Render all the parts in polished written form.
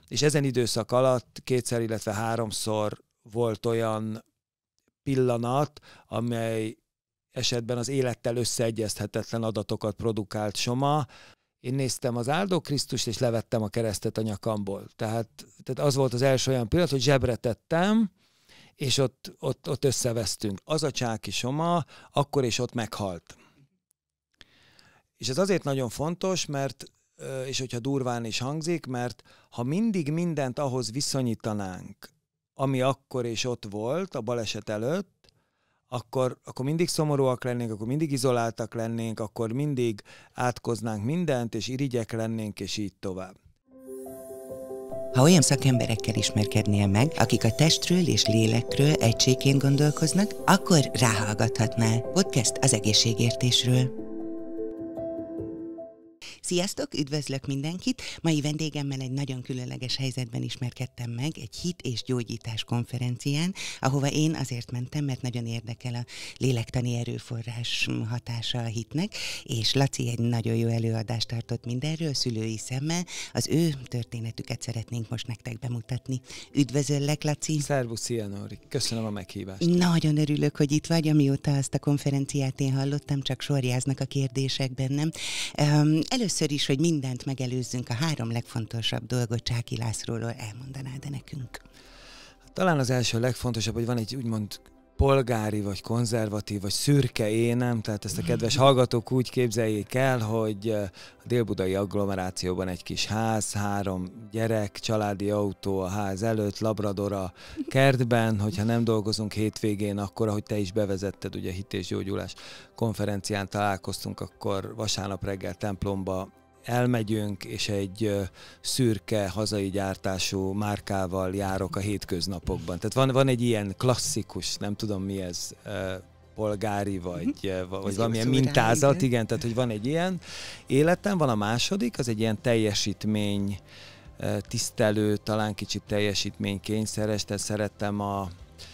és ezen időszak alatt 2-szer, illetve 3-szor volt olyan pillanat, amely esetben az élettel összeegyeztethetetlen adatokat produkált Soma. Én néztem az Áldó Krisztust, és levettem a keresztet a nyakamból. Tehát az volt az első olyan pillanat, hogy zsebre tettem, és ott összevesztünk. Az a Csáky Soma akkor és ott meghalt. És ez azért nagyon fontos, mert, és hogyha durván is hangzik, mert ha mindig mindent ahhoz viszonyítanánk, ami akkor és ott volt a baleset előtt, akkor mindig szomorúak lennénk, akkor mindig izoláltak lennénk, akkor mindig átkoznánk mindent, és irigyek lennénk, és így tovább. Ha olyan szakemberekkel ismerkednél meg, akik a testről és lélekről egységként gondolkoznak, akkor ráhallgathatnál. Podcast az egészségértésről. Sziasztok, üdvözlök mindenkit! Mai vendégemmel egy nagyon különleges helyzetben ismerkedtem meg, egy hit és gyógyítás konferencián, ahova én azért mentem, mert nagyon érdekel a lélektani erőforrás hatása a hitnek, és Laci egy nagyon jó előadást tartott mindenről, szülői szemmel. Az ő történetüket szeretnénk most nektek bemutatni. Üdvözöllek, Laci! Szervusz, szia, Nóri! Köszönöm a meghívást! Nagyon örülök, hogy itt vagy, amióta azt a konferenciát én hallottam, csak sorjáznak a kérdések bennem. Először is, hogy mindent megelőzzünk, a 3 legfontosabb dolgot Csáky Lászlóról elmondanád nekünk? Talán az első legfontosabb, hogy van egy úgymond polgári, vagy konzervatív, vagy szürke énem, tehát ezt a kedves hallgatók úgy képzeljék el, hogy a délbudai agglomerációban egy kis ház, 3 gyerek, családi autó a ház előtt, labrador a kertben, hogyha nem dolgozunk hétvégén, akkor, ahogy te is bevezetted, ugye hit és gyógyulás konferencián találkoztunk, akkor vasárnap reggel templomba elmegyünk, és egy szürke, hazai gyártású márkával járok a hétköznapokban. Tehát van egy ilyen klasszikus, nem tudom mi ez, polgári, vagy valamilyen mintázat, igen, tehát hogy van egy ilyen életem, van a második, az egy ilyen teljesítmény tisztelő, talán kicsit teljesítménykényszeres, tehát szerettem a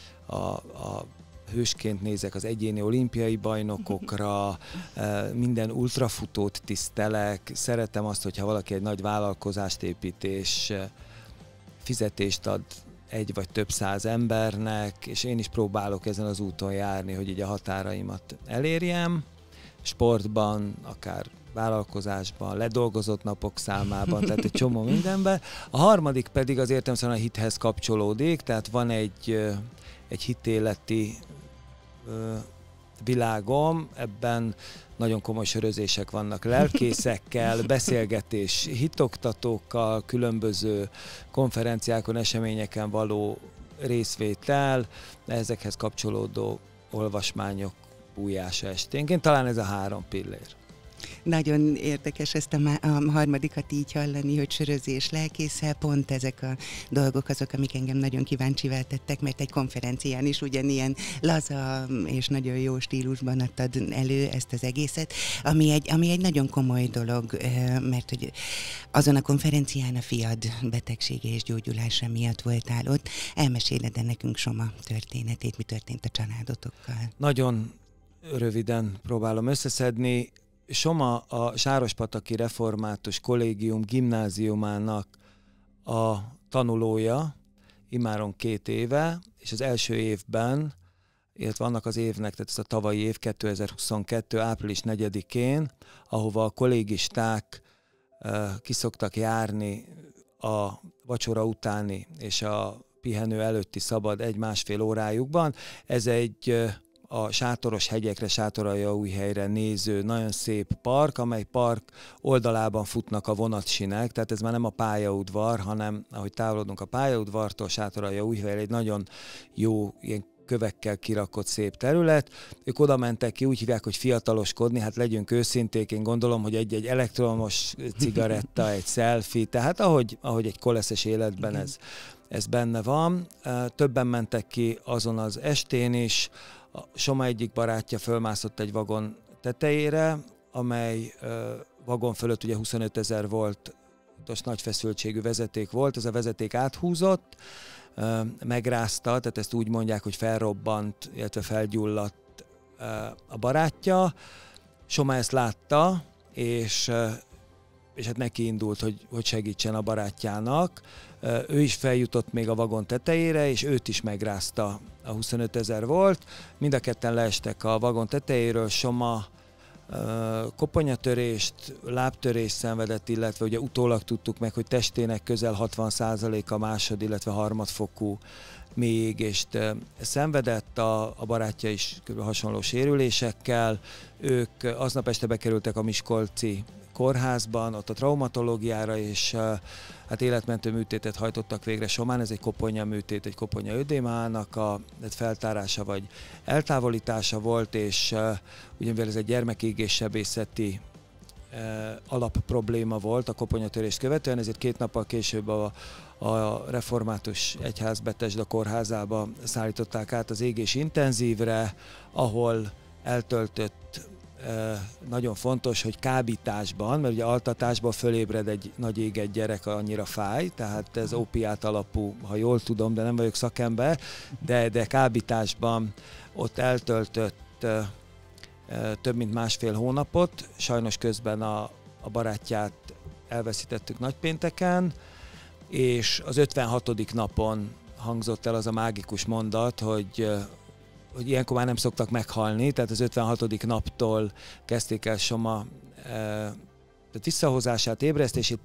hősként nézek az egyéni olimpiai bajnokokra, minden ultrafutót tisztelek, szeretem azt, hogyha valaki egy nagy vállalkozást épít, és fizetést ad 1 vagy több száz embernek, és én is próbálok ezen az úton járni, hogy így a határaimat elérjem, sportban, akár vállalkozásban, ledolgozott napok számában, tehát egy csomó mindenben. A harmadik pedig az értelemszerűen a hithez kapcsolódik, tehát van egy hitéleti világom, ebben nagyon komoly sörözések vannak lelkészekkel, beszélgetés hitoktatókkal, különböző konferenciákon, eseményeken való részvétel, ezekhez kapcsolódó olvasmányok bújása esténként. Talán ez a 3 pillér. Nagyon érdekes ezt a harmadikat így hallani, hogy sörözés lelkészel, pont ezek a dolgok azok, amik engem nagyon kíváncsivá tettek, mert egy konferencián is ugyanilyen laza és nagyon jó stílusban adtad elő ezt az egészet, ami egy nagyon komoly dolog, mert hogy azon a konferencián a fiad betegsége és gyógyulása miatt voltál ott. Elmeséled nekünk Soma történetét, mi történt a családotokkal? Nagyon röviden próbálom összeszedni. Soma a Sárospataki Református Kollégium gimnáziumának a tanulója, immáron 2 éve, és az első évben, illetve annak az évnek, tehát ez a tavalyi év 2022. április 4-én, ahova a kollégisták kiszoktak járni a vacsora utáni és a pihenő előtti szabad 1-1,5 órájukban. Ez egy a Sátoros hegyekre, Sátoraljaújhelyre néző nagyon szép park, amely park oldalában futnak a vonatsinek, tehát ez már nem a pályaudvar, hanem ahogy távolodunk a pályaudvartól, Sátoraljaújhelyre egy nagyon jó, ilyen kövekkel kirakott szép terület. Ők oda mentek ki, úgy hívják, hogy fiataloskodni, hát legyünk őszinték, én gondolom, hogy egy elektromos cigaretta, egy selfie, tehát ahogy egy koleszes életben ez benne van. Többen mentek ki azon az estén is. A Soma egyik barátja fölmászott egy vagon tetejére, amely vagon fölött ugye 25 000 voltos nagy feszültségű vezeték volt, ez a vezeték áthúzott, megrázta, tehát ezt úgy mondják, hogy felrobbant, illetve felgyulladt a barátja. Soma ezt látta, és és hát neki indult, hogy segítsen a barátjának. Ő is feljutott még a vagon tetejére, és őt is megrázta a 25 000 volt. Mind a ketten leestek a vagon tetejéről, Soma koponyatörést, lábtörést szenvedett, illetve ugye utólag tudtuk meg, hogy testének közel 60%-a másod, illetve harmadfokú mélyégést szenvedett, a barátja is kb. Hasonló sérülésekkel. Ők aznap este bekerültek a miskolci kórházban, ott a traumatológiára, és hát életmentő műtétet hajtottak végre Somán. Ez egy koponya műtét, egy koponya ödémának a feltárása vagy eltávolítása volt, és ugye mivel ez egy gyermekégéssebészeti alapprobléma volt a koponyatörést követően, ezért 2 nappal később a református egyház Betesda kórházába szállították át az égés intenzívre, ahol eltöltött, nagyon fontos, hogy kábításban, mert ugye altatásban fölébred egy nagy égett gyerek, annyira fáj, tehát ez opiát alapú, ha jól tudom, de nem vagyok szakember, de kábításban ott eltöltött több mint 1,5 hónapot, sajnos közben a barátját elveszítettük nagypénteken, és az 56. napon hangzott el az a mágikus mondat, hogy ilyenkor már nem szoktak meghalni, tehát az 56. naptól kezdték el Soma visszahozását, ébresztését,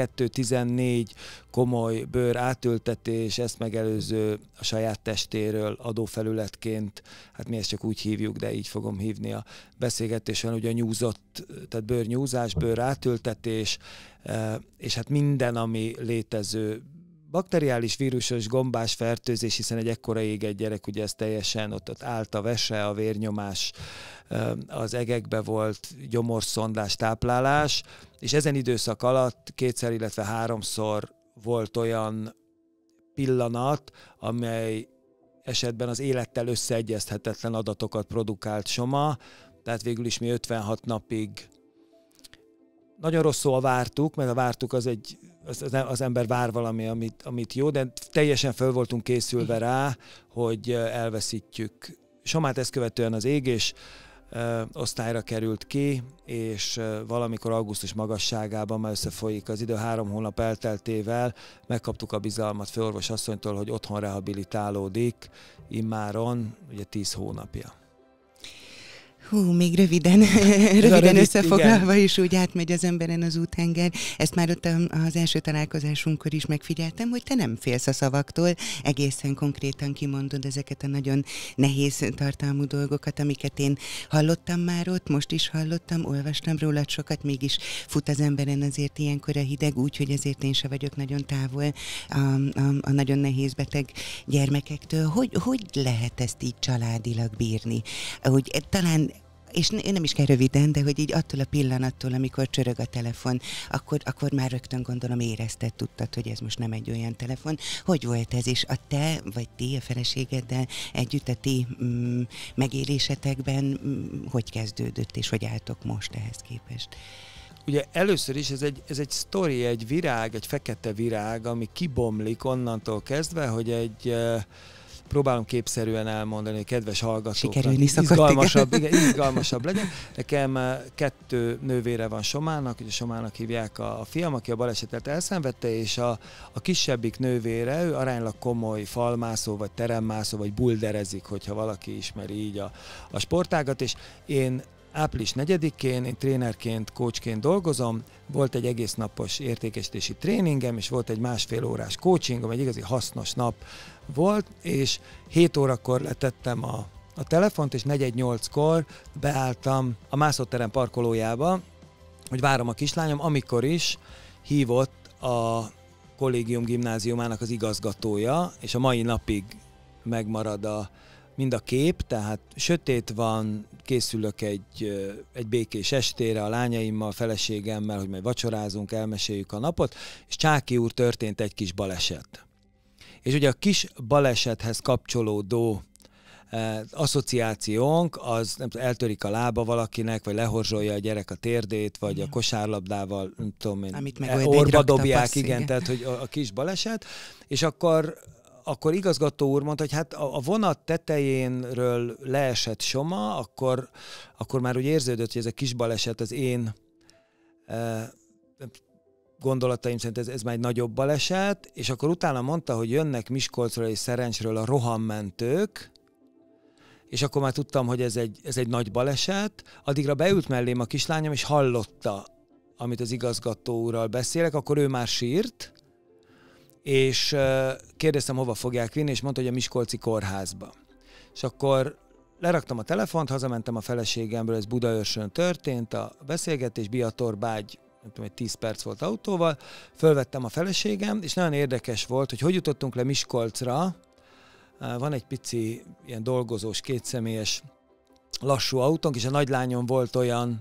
12-14 komoly bőr átültetés, ezt megelőző a saját testéről adófelületként, hát mi ezt csak úgy hívjuk, de így fogom hívni a beszélgetésen, ugye a nyúzott, tehát bőrnyúzás, bőr átültetés, és hát minden, ami létező, bakteriális, vírusos, gombás fertőzés, hiszen egy ekkora égett gyerek, ugye ez teljesen ott állt a vese, a vérnyomás, az egekbe volt, gyomorszondás, táplálás, és ezen időszak alatt 2-szer, illetve 3-szor volt olyan pillanat, amely esetben az élettel összeegyezthetetlen adatokat produkált Soma, tehát végül is mi 56 napig nagyon rosszul vártuk, mert a vártuk az ember vár valami, amit jó, de teljesen föl voltunk készülve rá, hogy elveszítjük. Somát ezt követően az égés osztályra került ki, és valamikor augusztus magasságában, már összefolyik az idő, 3 hónap elteltével megkaptuk a bizalmat főorvos asszonytól, hogy otthon rehabilitálódik, immáron ugye 10 hónapja. Még röviden összefoglalva is úgy átmegy az emberen az úthenger. Ezt már ott az első találkozásunkkor is megfigyeltem, hogy te nem félsz a szavaktól, egészen konkrétan kimondod ezeket a nagyon nehéz tartalmú dolgokat, amiket én hallottam már ott, most is hallottam, olvastam rólad sokat, mégis fut az emberen azért ilyenkor a hideg, úgyhogy ezért én se vagyok nagyon távol a nagyon nehéz beteg gyermekektől. Hogy lehet ezt így családilag bírni? Hogy talán, és nem is kell röviden, de hogy így attól a pillanattól, amikor csörög a telefon, akkor már rögtön gondolom érezted, tudtad, hogy ez most nem egy olyan telefon. Hogy volt ez, és a te, vagy ti, a feleségeddel együtt a ti megélésetekben hogy kezdődött, és hogy álltok most ehhez képest? Ugye először is ez egy sztori, egy virág, egy fekete virág, ami kibomlik onnantól kezdve, hogy próbálom képszerűen elmondani, hogy kedves hallgatóknak izgalmasabb legyen. Nekem 2 nővére van Somának, ugye Somának hívják a fiam, aki a balesetet elszenvedte, és a kisebbik nővére, ő aránylag komoly falmászó, vagy teremmászó, vagy bulderezik, hogyha valaki ismeri így a sportágat, és én április 4-én én trénerként, coachként dolgozom, volt egy egész napos értékesítési tréningem, és volt egy 1,5 órás coachingom, egy igazi hasznos nap volt, és 7 órakor letettem a telefont, és 4:08-kor beálltam a mászóterem parkolójába, hogy várom a kislányom, amikor is hívott a Kollégium Gimnáziumának az igazgatója, és a mai napig megmarad mind a kép, tehát sötét van, készülök egy békés estére a lányaimmal, a feleségemmel, hogy majd vacsorázunk, elmeséljük a napot, és Csáky úr, történt egy kis baleset. És ugye a kis balesethez kapcsolódó asszociációnk, az nem tudom, eltörik a lába valakinek, vagy lehorzsolja a gyerek a térdét, vagy a kosárlabdával, nem tudom én, orba dobják, igen, tehát hogy a kis baleset, és akkor igazgató úr mondta, hogy hát a vonat tetejénről leesett Soma, akkor már úgy érződött, hogy ez a kis baleset az én gondolataim szerint ez már egy nagyobb baleset, és akkor utána mondta, hogy jönnek Miskolcról és Szerencsről a rohammentők, és akkor már tudtam, hogy ez egy nagy baleset. Addigra beült mellém a kislányom, és hallotta, amit az igazgató úrral beszélek, akkor ő már sírt, és kérdeztem, hova fogják vinni, és mondta, hogy a Miskolci kórházba. És akkor leraktam a telefont, hazamentem a feleségemből, ez Budaörsön történt, a beszélgetés, Biatorbágy, nem tudom, egy 10 perc volt autóval, fölvettem a feleségem, és nagyon érdekes volt, hogy jutottunk le Miskolcra. Van egy pici ilyen dolgozós, kétszemélyes lassú autónk, és a nagylányom volt olyan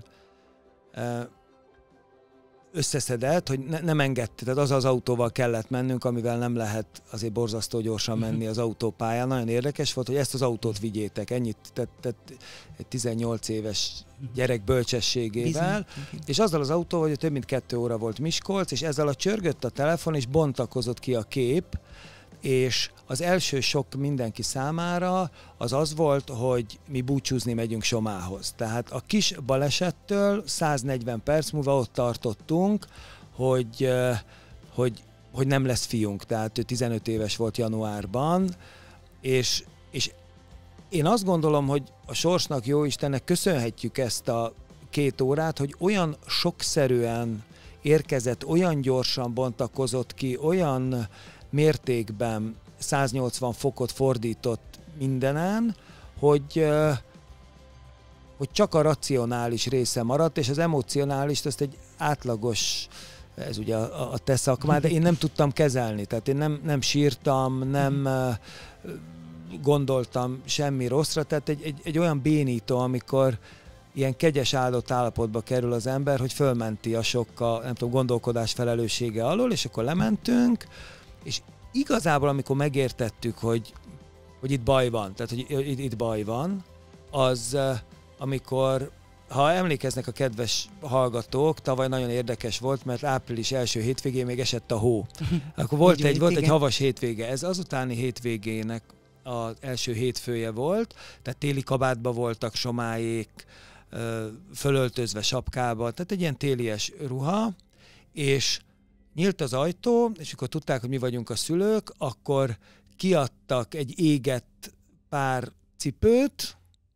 összeszedett, hogy nem engedte, tehát az autóval kellett mennünk, amivel nem lehet azért borzasztó gyorsan menni az autópályán. Nagyon érdekes volt, hogy ezt az autót vigyétek, ennyit, tehát egy 18 éves gyerek bölcsességével, és azzal az autóval, hogy több mint 2 óra volt Miskolc, és ezzel csörgött a telefon, és bontakozott ki a kép, és az első sok mindenki számára az volt, hogy mi búcsúzni megyünk Somához. Tehát a kis balesettől 140 perc múlva ott tartottunk, hogy nem lesz fiunk. Tehát ő 15 éves volt januárban, és én azt gondolom, hogy a sorsnak, jó Istennek köszönhetjük ezt a 2 órát, hogy olyan sokszerűen érkezett, olyan gyorsan bontakozott ki, olyan mértékben 180 fokot fordított mindenen, hogy csak a racionális része maradt, és az emocionális, azt egy átlagos, ez ugye a te szakmád, de én nem tudtam kezelni, tehát én nem sírtam, nem gondoltam semmi rosszra, tehát egy olyan bénító, amikor ilyen kegyes áldott állapotba kerül az ember, hogy fölmenti a sokkal, nem tudom, gondolkodás felelőssége alól, és akkor lementünk, és igazából, amikor megértettük, hogy itt baj van, tehát hogy itt baj van, az amikor, ha emlékeznek a kedves hallgatók, tavaly nagyon érdekes volt, mert április első hétvégén még esett a hó. Akkor volt egy havas hétvége. Ez azutáni hétvégének az első hétfője volt, tehát téli kabátba voltak Somáék, fölöltözve sapkába, tehát egy ilyen télies ruha, és nyílt az ajtó, és akkor tudták, hogy mi vagyunk a szülők, akkor kiadtak egy égett pár cipőt,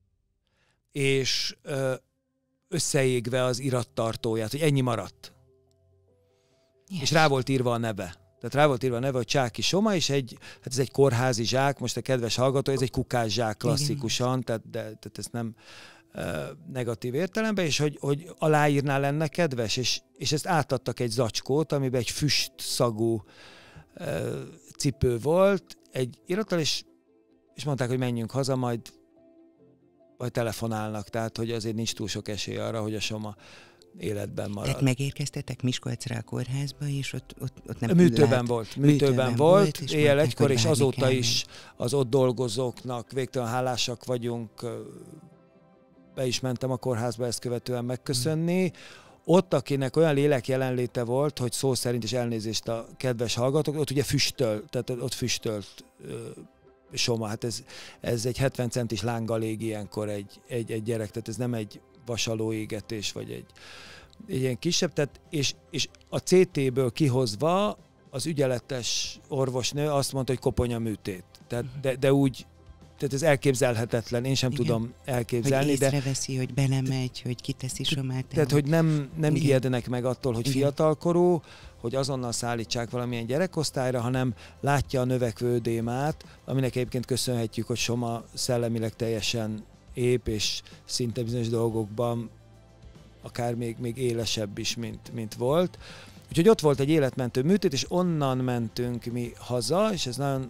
és összeégve az irattartóját, hogy ennyi maradt. Yes. És rá volt írva a neve. Tehát rá volt írva a neve, hogy Csáky Soma, és ez egy kórházi zsák, most a kedves hallgató, ez egy kukás zsák klasszikusan, tehát ez nem negatív értelemben, és hogy aláírnál lenne kedves, és ezt átadtak egy zacskót, amiben egy füst szagú cipő volt, egy irattal, és mondták, hogy menjünk haza, majd telefonálnak, tehát hogy azért nincs túl sok esély arra, hogy a Soma életben marad. Tehát megérkeztetek Miskolcra a kórházba, és ott nem műtőben volt, éjjel egykor, és azóta is az ott dolgozóknak végtelen hálásak vagyunk. Be is mentem a kórházba ezt követően megköszönni. Ott, akinek olyan lélek jelenléte volt, hogy szó szerint is elnézést a kedves hallgatók, ott ugye tehát ott füstölt Soma. Hát ez egy 70 centis lánggal ég ilyenkor egy gyerek, tehát ez nem egy vasaló égetés, vagy egy ilyen kisebb, tehát, és a CT-ből kihozva az ügyeletes orvosnő azt mondta, hogy koponyaműtét. Tehát, de úgy, tehát ez elképzelhetetlen, én sem tudom elképzelni. Hogy észreveszi, hogy belemegy, hogy kiteszi Somát. Tehát, hogy nem ijednek meg attól, hogy fiatalkorú, hogy azonnal szállítsák valamilyen gyerekosztályra, hanem látja a növekvő ödémát, aminek egyébként köszönhetjük, hogy Soma szellemileg teljesen ép, és szinte bizonyos dolgokban akár még élesebb is, mint volt. Úgyhogy ott volt egy életmentő műtét, és onnan mentünk mi haza, és ez nagyon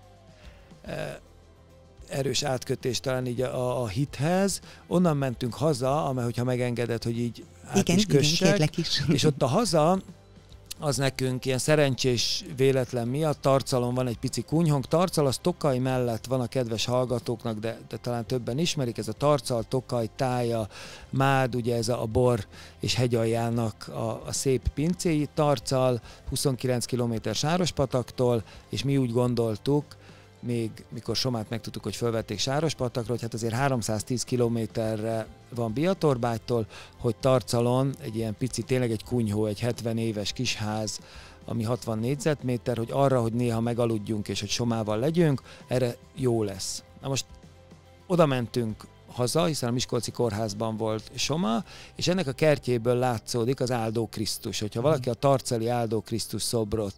erős átkötés talán így a hithez. Onnan mentünk haza, amely, hogyha megengedett, hogy így át is kössek. És ott a haza, az nekünk ilyen szerencsés véletlen miatt, Tarcalon van egy pici kunyhónk. Tarcal az Tokaj mellett van a kedves hallgatóknak, de talán többen ismerik, ez a Tarcal, Tokaj, Tája, Mád, ugye ez a bor és hegyaljának a szép pincéi. Tarcal 29 km Sárospataktól, és mi úgy gondoltuk, még mikor Somát megtudtuk, hogy fölvették Sárospatakra, hogy hát azért 310 kilométerre van Biatorbágytól, hogy Tarcalon egy ilyen pici, tényleg egy kunyhó, egy 70 éves kisház, ami 60 négyzetméter, hogy arra, hogy néha megaludjunk és hogy Somával legyünk, erre jó lesz. Na most oda mentünk haza, hiszen a Miskolci kórházban volt Soma, és ennek a kertjéből látszódik az Áldó Krisztus. Hogyha valaki a tarcali Áldó Krisztus szobrot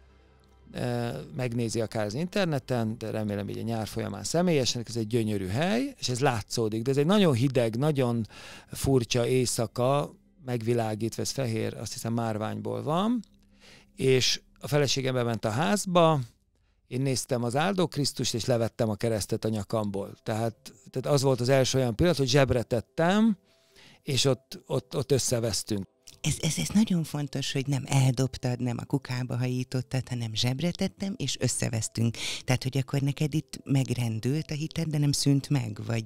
megnézi akár az interneten, de remélem így a nyár folyamán személyesen, ez egy gyönyörű hely, és ez látszódik, de ez egy nagyon hideg, nagyon furcsa éjszaka, megvilágítva, ez fehér, azt hiszem márványból van, és a feleségem bement a házba, én néztem az Áldó Krisztust, és levettem a keresztet a nyakamból. Tehát az volt az első olyan pillanat, hogy zsebre tettem, és ott összevesztünk. Ez nagyon fontos, hogy nem eldobtad, nem a kukába hajítottad, hanem zsebre tettem, és összevesztünk. Tehát, hogy akkor neked itt megrendült a hited, de nem szűnt meg, vagy...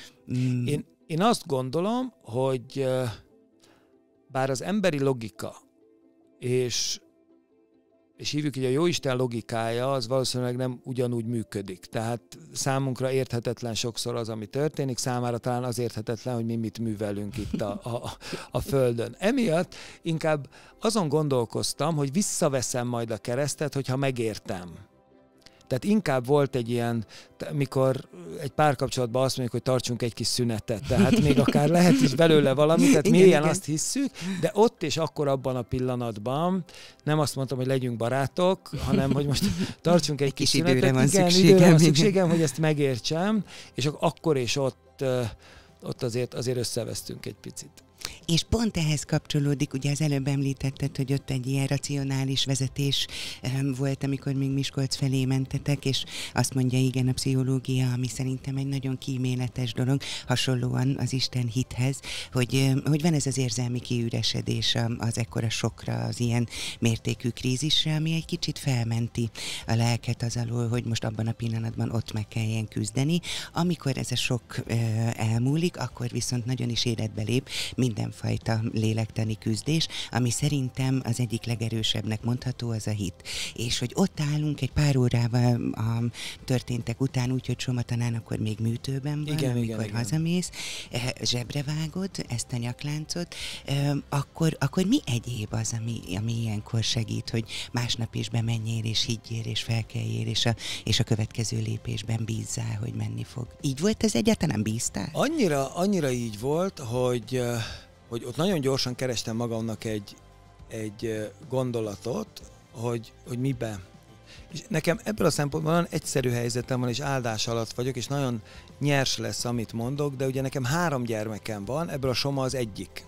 Én azt gondolom, hogy bár az emberi logika, és hívjuk, hogy a Jóisten logikája, az valószínűleg nem ugyanúgy működik. Tehát számunkra érthetetlen sokszor az, ami történik, számára talán az érthetetlen, hogy mi mit művelünk itt a Földön. Emiatt inkább azon gondolkoztam, hogy visszaveszem majd a keresztet, hogyha megértem. Tehát inkább volt egy ilyen, mikor egy párkapcsolatban azt mondjuk, hogy tartsunk egy kis szünetet, tehát még akár lehet is belőle valami, tehát mélyen azt hisszük, de ott és akkor abban a pillanatban nem azt mondtam, hogy legyünk barátok, hanem hogy most tartsunk egy kis szünetet. Időre van időre van szükségem, hogy ezt megértsem, és akkor és ott azért összevesztünk egy picit. És pont ehhez kapcsolódik, ugye az előbb említetted, hogy ott egy ilyen racionális vezetés volt, amikor még Miskolc felé mentetek, és azt mondja, igen, a pszichológia, ami szerintem egy nagyon kíméletes dolog, hasonlóan az Isten hithez, hogy van ez az érzelmi kiüresedés az ekkora sokra, az ilyen mértékű krízisre, ami egy kicsit felmenti a lelket az alól, hogy most abban a pillanatban ott meg kelljen küzdeni. Amikor ez a sok elmúlik, akkor viszont nagyon is életbe lép mindenfajta lélektani küzdés, ami szerintem az egyik legerősebbnek mondható, az a hit. És hogy ott állunk egy pár órával a történtek után, úgyhogy Somatanán akkor még műtőben van, amikor hazamész, zsebre vágod ezt a nyakláncot, akkor mi egyéb az, ami ilyenkor segít, hogy másnap is bemenjél, és higgyél, és felkeljél, és a következő lépésben bízzál, hogy menni fog. Így volt ez egyáltalán, bíztál? Annyira így volt, hogy ott nagyon gyorsan kerestem magamnak egy gondolatot, hogy miben. És nekem ebből a szempontból nagyon egyszerű helyzetem van, és áldás alatt vagyok, és nagyon nyers lesz, amit mondok, de ugye nekem 3 gyermekem van, ebből a Soma az egyik.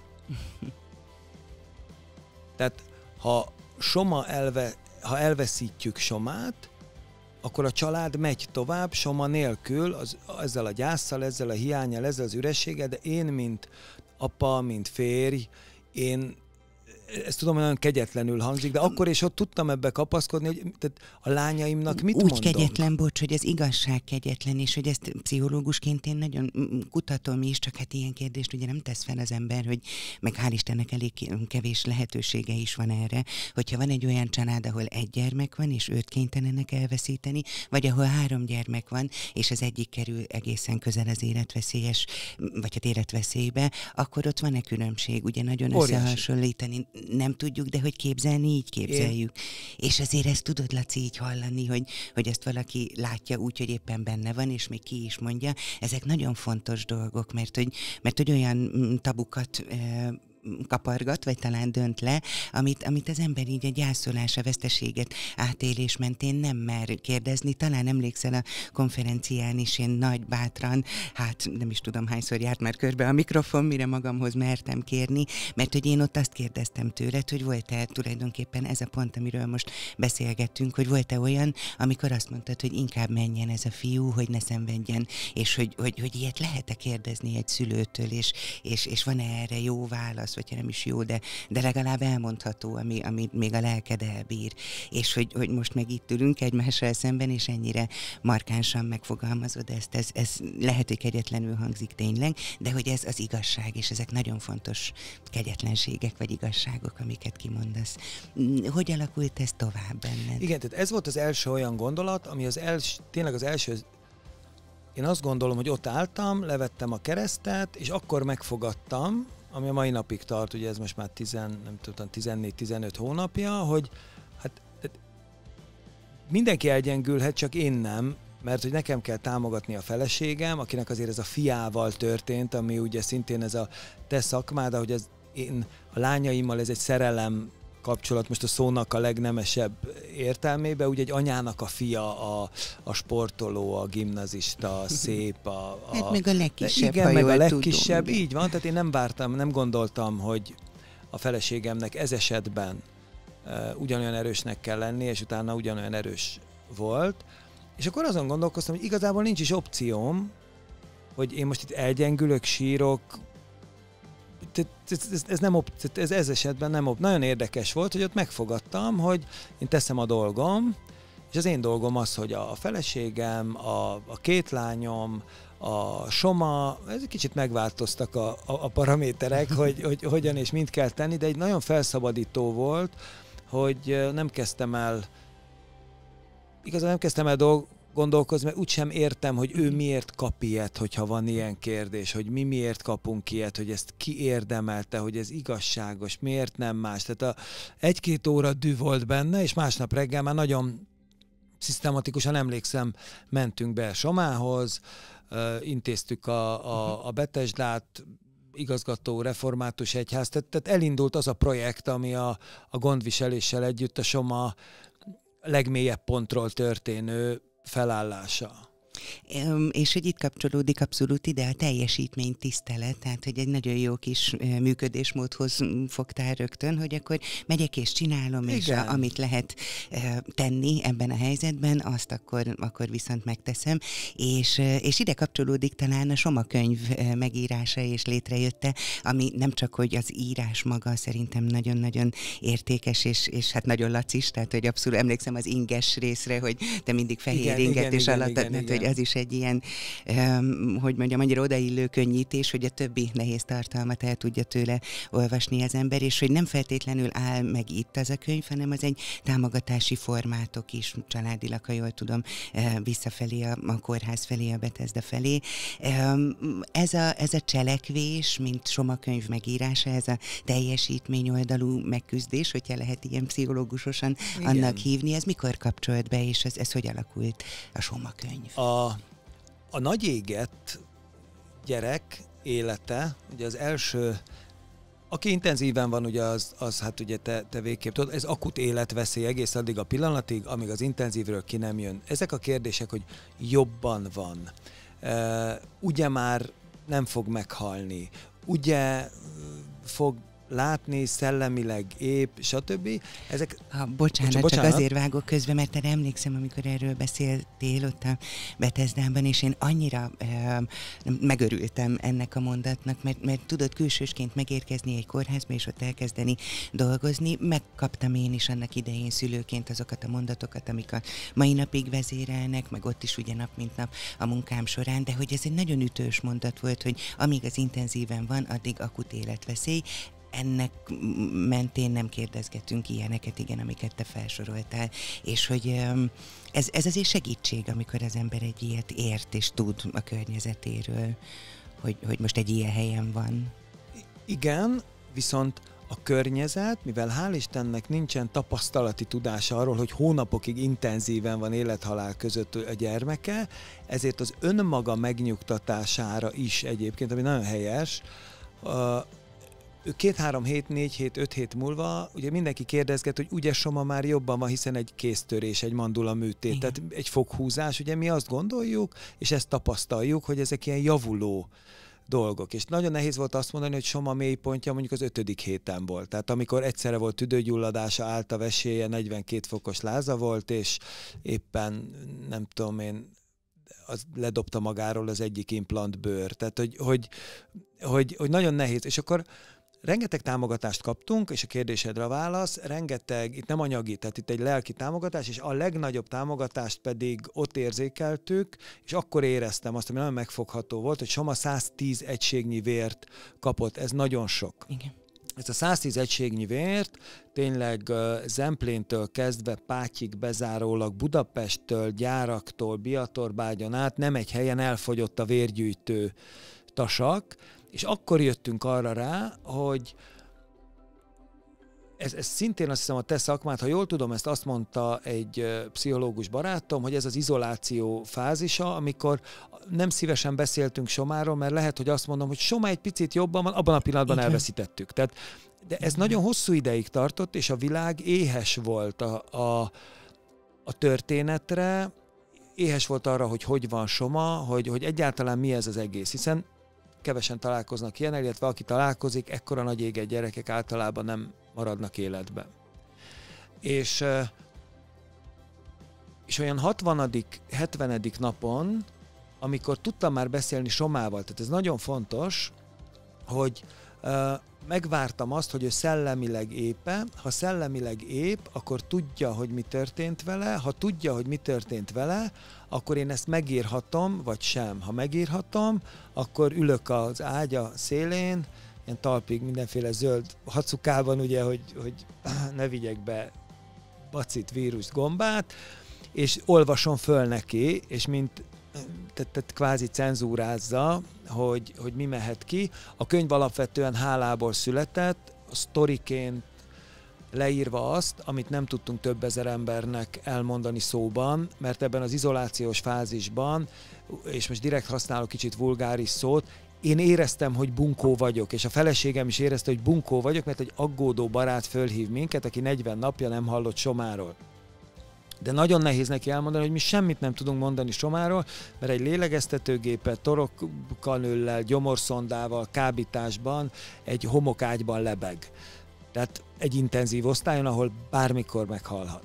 Tehát ha elveszítjük Somát, akkor a család megy tovább, Soma nélkül, ezzel a gyásszal, ezzel a hiánnyal, ezzel az ürességgel, de én, mint apa, mint férj, ezt tudom, hogy nagyon kegyetlenül hangzik, de akkor és ott tudtam ebbe kapaszkodni, hogy tehát a lányaimnak mit mondok? Úgy kegyetlen, bocs, hogy az igazság kegyetlen, és hogy ezt pszichológusként én nagyon kutatom is, csak hát ilyen kérdést ugye nem tesz fel az ember, hogy meg hál' Istennek elég kevés lehetősége is van erre, hogyha van egy olyan család, ahol 1 gyermek van, és őt kénytelenek elveszíteni, vagy ahol 3 gyermek van, és az egyik kerül egészen közel az életveszélyes, vagy hát életveszélybe, akkor ott van-e különbség? Ugye nagyon összehasonlítani nem tudjuk, de hogy képzelni, így képzeljük. És azért ezt tudod, Laci, így hallani, hogy ezt valaki látja úgy, hogy éppen benne van, és még ki is mondja. Ezek nagyon fontos dolgok, mert hogy olyan tabukat kapargat, vagy talán dönt le, amit az ember így a gyászolás, a veszteséget átélés mentén nem mer kérdezni. Talán emlékszel a konferencián is, én nagy bátran, hát nem is tudom hányszor járt már körbe a mikrofon, mire magamhoz mertem kérni, mert hogy én ott azt kérdeztem tőled, hogy volt-e tulajdonképpen ez a pont, amiről most beszélgettünk, hogy volt-e olyan, amikor azt mondtad, hogy inkább menjen ez a fiú, hogy ne szenvedjen, és hogy ilyet lehet-e kérdezni egy szülőtől, és van-e erre jó válasz, rossz, vagy nem is jó, de legalább elmondható, ami még a lelked elbír. És hogy most meg itt ülünk egymással szemben, és ennyire markánsan megfogalmazod ezt, ez lehet, hogy kegyetlenül hangzik tényleg, de hogy ez az igazság, és ezek nagyon fontos kegyetlenségek, vagy igazságok, amiket kimondasz. Hogy alakult ez tovább benned? Igen, tehát ez volt az első olyan gondolat, ami tényleg az első, én azt gondolom, hogy ott álltam, levettem a keresztet, és akkor megfogadtam, ami a mai napig tart, ugye ez most már 14-15 hónapja, hogy hát mindenki elgyengülhet, csak én nem, mert hogy nekem kell támogatni a feleségem, akinek azért ez a fiával történt, ami ugye szintén ez a te szakmád, ahogy én a lányaimmal ez egy szerelem kapcsolat, most a szónak a legnemesebb értelmében, ugye egy anyának a fia, a sportoló, a gimnazista, a szép, hát meg a legkisebb, igen, meg a legkisebb, tudom. Így van, tehát én nem gondoltam, hogy a feleségemnek ez esetben ugyanolyan erősnek kell lenni, és utána ugyanolyan erős volt. És akkor azon gondolkoztam, hogy igazából nincs is opcióm, hogy én most itt elgyengülök, sírok, ez esetben nem nagyon érdekes volt, hogy ott megfogadtam, hogy én teszem a dolgom, és az én dolgom az, hogy a feleségem, a két lányom, a Soma, ez egy kicsit megváltoztak a paraméterek, hogy hogyan és mint kell tenni, de egy nagyon felszabadító volt, hogy nem kezdtem el gondolkozni, mert úgysem értem, hogy ő miért kap ilyet, hogyha van ilyen kérdés, hogy mi miért kapunk ilyet, hogy ezt ki érdemelte, hogy ez igazságos, miért nem más. Tehát egy-két óra dű volt benne, és másnap reggel már nagyon szisztematikusan emlékszem, mentünk be Somához, intéztük a Betesdát, igazgató református egyház, tehát elindult az a projekt, ami a gondviseléssel együtt a Soma legmélyebb pontról történő felállása. És hogy itt kapcsolódik abszolút ide a teljesítmény tisztelet, tehát hogy egy nagyon jó kis működésmódhoz fogtál rögtön, hogy akkor megyek és csinálom, igen. És amit lehet tenni ebben a helyzetben, azt akkor viszont megteszem. És ide kapcsolódik talán a Soma könyv megírása és létrejötte, ami nem csak, hogy az írás maga szerintem nagyon-nagyon értékes, és hát nagyon lacis, tehát hogy abszolút emlékszem az inges részre, hogy te mindig fehér inget és alattad, hogy az is egy ilyen, hogy mondjam, annyira odaillő könnyítés, hogy a többi nehéz tartalmat el tudja tőle olvasni az ember, és hogy nem feltétlenül áll meg itt az a könyv, hanem az egy támogatási formátok is, családilag, ha jól tudom, visszafelé a kórház felé, a Bethesda felé. Ez a cselekvés, mint Soma könyv megírása, ez a teljesítmény oldalú megküzdés, hogyha lehet ilyen pszichológusosan annak hívni, ez mikor kapcsolt be, és ez hogy alakult a Soma könyv? A nagy égett gyerek élete, ugye az első, aki intenzíven van, ugye az hát ugye te végképp tudod, ez akut életveszély egész addig a pillanatig, amíg az intenzívről ki nem jön. Ezek a kérdések, hogy jobban van, ugye már nem fog meghalni, ugye fog látni, szellemileg épp, stb. Ezek... Bocsánat, csak azért vágok közbe, mert te emlékszem, amikor erről beszéltél ott a Bethesdában, és én annyira megörültem ennek a mondatnak, mert tudod külsősként megérkezni egy kórházba, és ott elkezdeni dolgozni. Megkaptam én is annak idején szülőként azokat a mondatokat, amik a mai napig vezérelnek, meg ott is ugye nap mint nap a munkám során, de hogy ez egy nagyon ütős mondat volt, hogy amíg az intenzíven van, addig akut életveszély. Ennek mentén nem kérdezgetünk ilyeneket, igen, amiket te felsoroltál, és hogy ez azért segítség, amikor az ember egy ilyet ért és tud a környezetéről, hogy most egy ilyen helyen van. Igen, viszont a környezet, mivel hál' Istennek nincsen tapasztalati tudása arról, hogy hónapokig intenzíven van élethalál között a gyermeke, ezért az önmaga megnyugtatására is egyébként, ami nagyon helyes, 2-3 hét, 4 hét, 5 hét múlva ugye mindenki kérdezget, hogy ugye Soma már jobban van, hiszen egy kéztörés, egy mandula műtét, igen. Tehát egy foghúzás, ugye mi azt gondoljuk, és ezt tapasztaljuk, hogy ezek ilyen javuló dolgok. És nagyon nehéz volt azt mondani, hogy Soma mélypontja mondjuk az 5. héten volt. Tehát amikor egyszerre volt tüdőgyulladása, állt a veséje, 42 fokos láza volt, és éppen nem tudom én, az ledobta magáról az egyik implant bőr. Tehát, hogy nagyon nehéz. És akkor rengeteg támogatást kaptunk, és a kérdésedre a válasz, rengeteg, itt nem anyagi, tehát itt egy lelki támogatás, és a legnagyobb támogatást pedig ott érzékeltük, és akkor éreztem azt, ami nagyon megfogható volt, hogy Soma 110 egységnyi vért kapott, ez nagyon sok. Igen. Ezt a 110 egységnyi vért tényleg Zempléntől kezdve Pátyig bezárólag Budapesttől, gyáraktól, Biatorbágyon át nem egy helyen elfogyott a vérgyűjtő tasak, és akkor jöttünk arra rá, hogy ez szintén azt hiszem a te szakmád, ha jól tudom, ezt azt mondta egy pszichológus barátom, hogy ez az izoláció fázisa, amikor nem szívesen beszéltünk Somáról, mert lehet, hogy azt mondom, hogy Soma egy picit jobban van, abban a pillanatban elveszítettük. Tehát, de ez nagyon hosszú ideig tartott, és a világ éhes volt a történetre, éhes volt arra, hogy van Soma, hogy egyáltalán mi ez az egész, hiszen kevesen találkoznak ilyen, illetve aki találkozik, ekkora nagy éget gyerekek általában nem maradnak életben. És olyan 60., 70. napon, amikor tudtam már beszélni Somával, tehát ez nagyon fontos, hogy megvártam azt, hogy ő szellemileg épe, ha szellemileg ép, akkor tudja, hogy mi történt vele, ha tudja, hogy mi történt vele, akkor én ezt megírhatom, vagy sem. Ha megírhatom, akkor ülök az ágya szélén, ilyen talpig mindenféle zöld hacukában, ugye, hogy ne vigyek be bacit, vírust, gombát, és olvasom föl neki, és tehát kvázi cenzúrázza, hogy mi mehet ki. A könyv alapvetően hálából született, a sztoriként leírva azt, amit nem tudtunk több ezer embernek elmondani szóban, mert ebben az izolációs fázisban, és most direkt használok kicsit vulgáris szót, én éreztem, hogy bunkó vagyok, és a feleségem is érezte, hogy bunkó vagyok, mert egy aggódó barát fölhív minket, aki 40 napja nem hallott Somáról. De nagyon nehéz neki elmondani, hogy mi semmit nem tudunk mondani Somáról, mert egy lélegeztetőgépet, torokkanüllel, gyomorszondával, kábításban, egy homokágyban lebeg. Tehát egy intenzív osztályon, ahol bármikor meghalhat.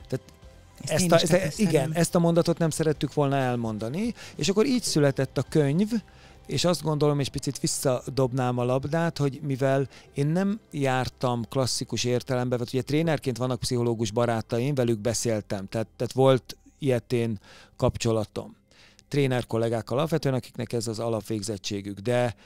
Tehát ezt a mondatot nem szerettük volna elmondani, és akkor így született a könyv, és azt gondolom, és picit visszadobnám a labdát, hogy mivel én nem jártam klasszikus értelemben, vagy ugye trénerként vannak pszichológus barátaim, velük beszéltem, tehát volt ilyetén kapcsolatom. Tréner kollégákkal alapvetően, akiknek ez az alapvégzettségük, de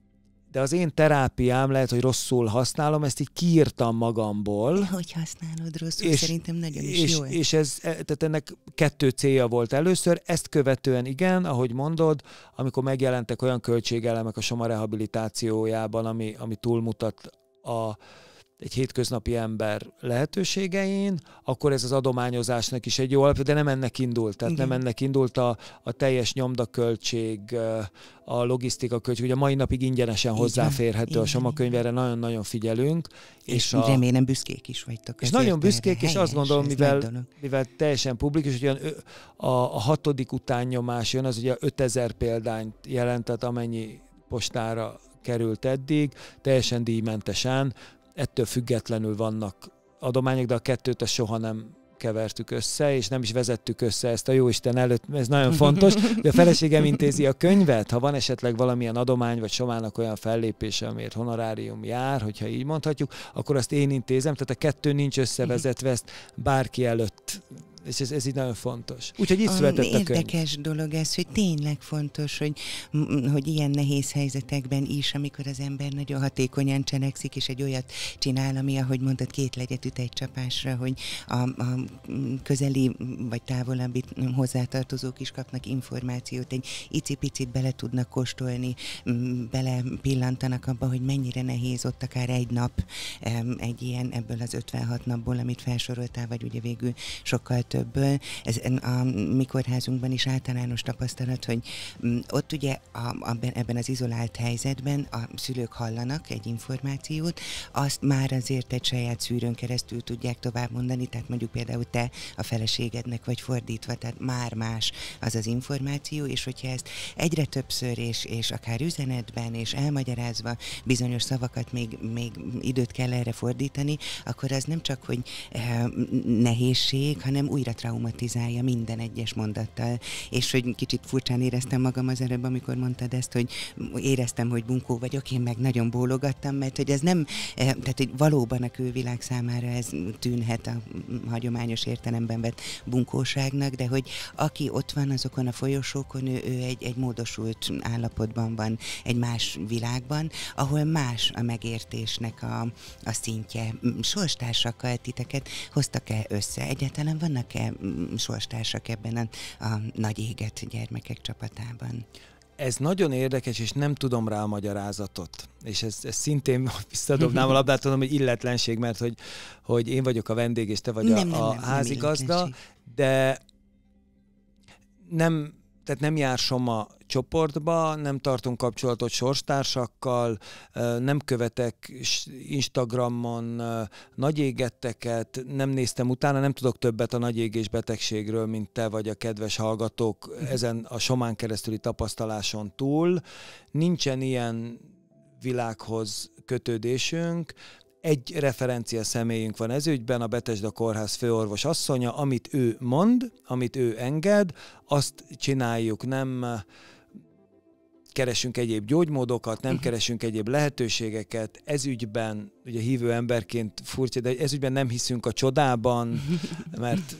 az én terápiám, lehet, hogy rosszul használom, ezt így kiírtam magamból. Hogy használod rosszul? Szerintem nagyon is jó. És tehát ennek 2 célja volt először, ezt követően igen, ahogy mondod, amikor megjelentek olyan költségelemek a Soma rehabilitációjában, ami túlmutat egy hétköznapi ember lehetőségein, akkor ez az adományozásnak is egy jó alap, de nem ennek indult. Tehát nem ennek indult a teljes nyomdaköltség, a logisztika költség. Ugye a mai napig ingyenesen hozzáférhető a Soma könyv, erre nagyon-nagyon figyelünk. És remélem büszkék is vagytok. És nagyon büszkék, és azt gondolom, mivel teljesen publikus, hogy a 6. utánnyomás jön, az ugye 5000 példányt jelentett, amennyi postára került eddig, teljesen díjmentesen. Ettől függetlenül vannak adományok, de a 2-t soha nem kevertük össze, és nem is vezettük össze ezt a jóisten előtt, ez nagyon fontos, hogy a feleségem intézi a könyvet, ha van esetleg valamilyen adomány, vagy Somának olyan fellépése, amiért honorárium jár, hogyha így mondhatjuk, akkor azt én intézem, tehát a 2 nincs összevezetve, ezt bárki előtt, és ez így nagyon fontos. Úgyhogy itt született a könyv. Érdekes dolog ez, hogy tényleg fontos, hogy ilyen nehéz helyzetekben is, amikor az ember nagyon hatékonyan cselekszik, és egy olyat csinál, ami, ahogy mondtad, 2 legyet üt egy csapásra, hogy a közeli vagy távolabbi hozzátartozók is kapnak információt, egy icipicit bele tudnak kóstolni, bele pillantanak abba, hogy mennyire nehéz ott akár egy nap egy ilyen, ebből az 56 napból, amit felsoroltál, vagy ugye végül sokkal többből. Ez a mi kórházunkban is általános tapasztalat, hogy ott ugye ebben az izolált helyzetben a szülők hallanak egy információt, azt már azért egy saját szűrőn keresztül tudják tovább mondani, tehát mondjuk például te a feleségednek vagy fordítva, tehát már más az az információ, és hogyha ezt egyre többször és akár üzenetben és elmagyarázva bizonyos szavakat még időt kell erre fordítani, akkor az nem csak, hogy nehézség, hanem új újra traumatizálja minden egyes mondattal. És hogy kicsit furcsán éreztem magam az előbb, amikor mondtad ezt, hogy éreztem, hogy bunkó vagyok, én meg nagyon bólogattam, mert hogy ez nem, tehát hogy valóban a külvilág számára ez tűnhet a hagyományos értelemben vett bunkóságnak, de hogy aki ott van azokon a folyosókon, ő egy módosult állapotban van, egy más világban, ahol más a megértésnek a szintje. Sorstársakkal titeket hoztak-e össze? Egyáltalán vannak-e sorstársak ebben a nagy égett gyermekek csapatában? Ez nagyon érdekes, és nem tudom rá a magyarázatot. És ez szintén visszadobnám a labdát, tudom, hogy illetlenség, mert hogy én vagyok a vendég, és te vagy a házigazda, de nem jár Soma csoportba, nem tartunk kapcsolatot sorstársakkal, nem követek Instagramon nagy égetteket, nem néztem utána, nem tudok többet a nagy égés betegségről, mint te vagy a kedves hallgatók ezen a Somán keresztüli tapasztaláson túl. Nincsen ilyen világhoz kötődésünk. Egy referencia személyünk van ez ügyben, a Bethesda Kórház főorvos asszonya, amit ő mond, amit ő enged, azt csináljuk, nem keresünk egyéb gyógymódokat, nem keresünk egyéb lehetőségeket, ez ügyben, ugye hívő emberként furcsa, de ez ügyben nem hiszünk a csodában, mert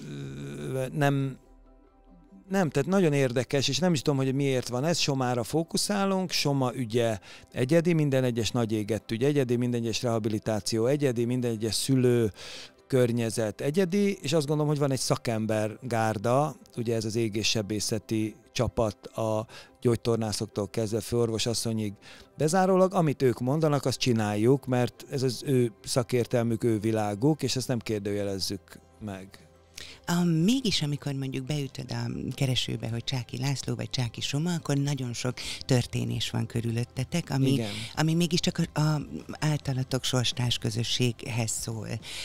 nem, tehát nagyon érdekes, és nem is tudom, hogy miért van ez, Somára fókuszálunk, Soma ügye egyedi, minden egyes nagy égett ügy egyedi, minden egyes rehabilitáció egyedi, minden egyes szülő környezet egyedi, és azt gondolom, hogy van egy szakember gárda, ugye ez az égéssebészeti csapat a gyógytornászoktól kezdve főorvosasszonyig bezárólag, amit ők mondanak, azt csináljuk, mert ez az ő szakértelmük, ő világuk, és ezt nem kérdőjelezzük meg. Mégis, amikor mondjuk beütöd a keresőbe, hogy Csáky László vagy Csáky Soma, akkor nagyon sok történés van körülöttetek, ami mégiscsak a általatok sorstárs közösséghez szól.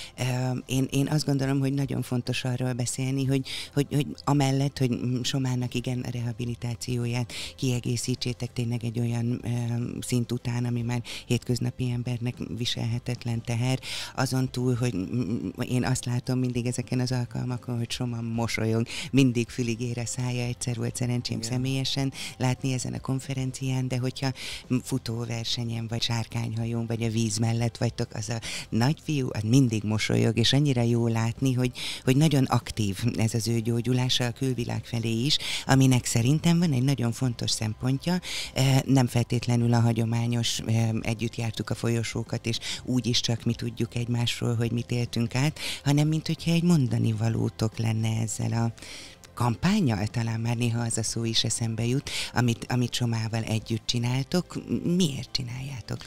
Én azt gondolom, hogy nagyon fontos arról beszélni, hogy amellett, hogy Somának igen a rehabilitációját kiegészítsétek tényleg egy olyan szint után, ami már hétköznapi embernek viselhetetlen teher, azon túl, hogy én azt látom mindig ezeken az alkalmakon, hogy Soma mosolyog, mindig fülig ér a szája, egyszer volt szerencsém személyesen látni ezen a konferencián, de hogyha futóversenyen, vagy sárkányhajón, vagy a víz mellett vagytok, az a nagyfiú, az mindig mosolyog, és annyira jó látni, hogy nagyon aktív ez az ő gyógyulása a külvilág felé is, aminek szerintem van egy nagyon fontos szempontja, nem feltétlenül a hagyományos, együtt jártuk a folyosókat, és úgyis csak mi tudjuk egymásról, hogy mit éltünk át, hanem mint hogyha egy mondani valótok lenne ezzel a kampánnyal, talán már néha az a szó is eszembe jut, amit Somával együtt csináltok. Miért csináljátok?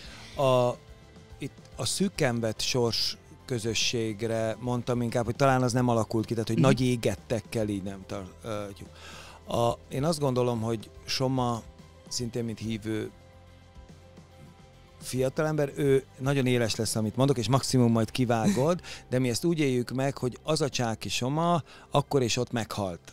Itt a szűkembet sors közösségre mondtam inkább, hogy talán az nem alakult ki, tehát hogy nagy égettekkel így nem tartjuk. Én azt gondolom, hogy Soma szintén, mint hívő fiatalember, ő nagyon éles lesz, amit mondok, és maximum majd kivágod, de mi ezt úgy éljük meg, hogy az a Csáky Soma akkor és ott meghalt.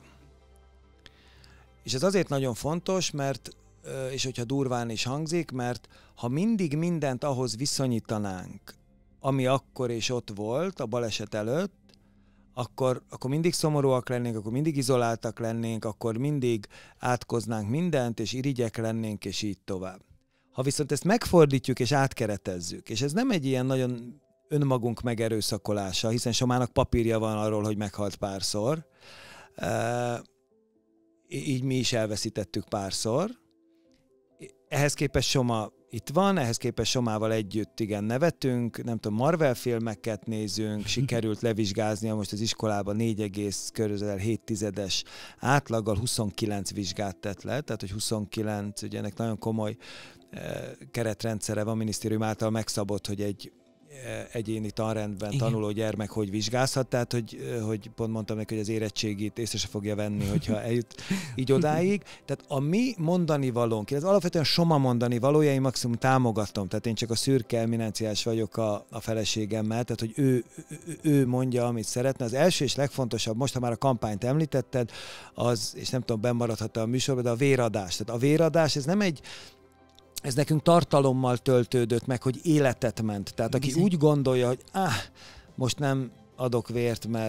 És ez azért nagyon fontos, mert, és hogyha durván is hangzik, mert ha mindig mindent ahhoz viszonyítanánk, ami akkor és ott volt, a baleset előtt, akkor mindig szomorúak lennénk, akkor mindig izoláltak lennénk, akkor mindig átkoznánk mindent, és irigyek lennénk, és így tovább. Ha viszont ezt megfordítjuk és átkeretezzük, és ez nem egy ilyen nagyon önmagunk megerőszakolása, hiszen Somának papírja van arról, hogy meghalt párszor, így mi is elveszítettük párszor. Ehhez képest Soma itt van, ehhez képest Somával együtt igen nevetünk, nem tudom, Marvel filmeket nézünk, sikerült levizsgáznia most az iskolában 4,7 átlaggal 29 vizsgát tett le, tehát hogy 29, ugye ennek nagyon komoly keretrendszere van, minisztérium által megszabott, hogy egy egyéni tanrendben tanuló gyermek hogy vizsgázhat, tehát hogy pont mondtam neki, hogy az érettségit észre se fogja venni, hogyha eljut így odáig. Tehát a mi mondani valónk, ez alapvetően Soma mondani valója, én maximum támogatom, tehát én csak a szürke eminenciás vagyok a feleségemmel, tehát hogy ő mondja, amit szeretne. Az első és legfontosabb, most ha már a kampányt említetted, az, és nem tudom, bennmaradhat a műsorban, de a véradás. Tehát a véradás, ez nekünk tartalommal töltődött meg, hogy életet ment. Tehát aki úgy gondolja, hogy most nem adok vért, mert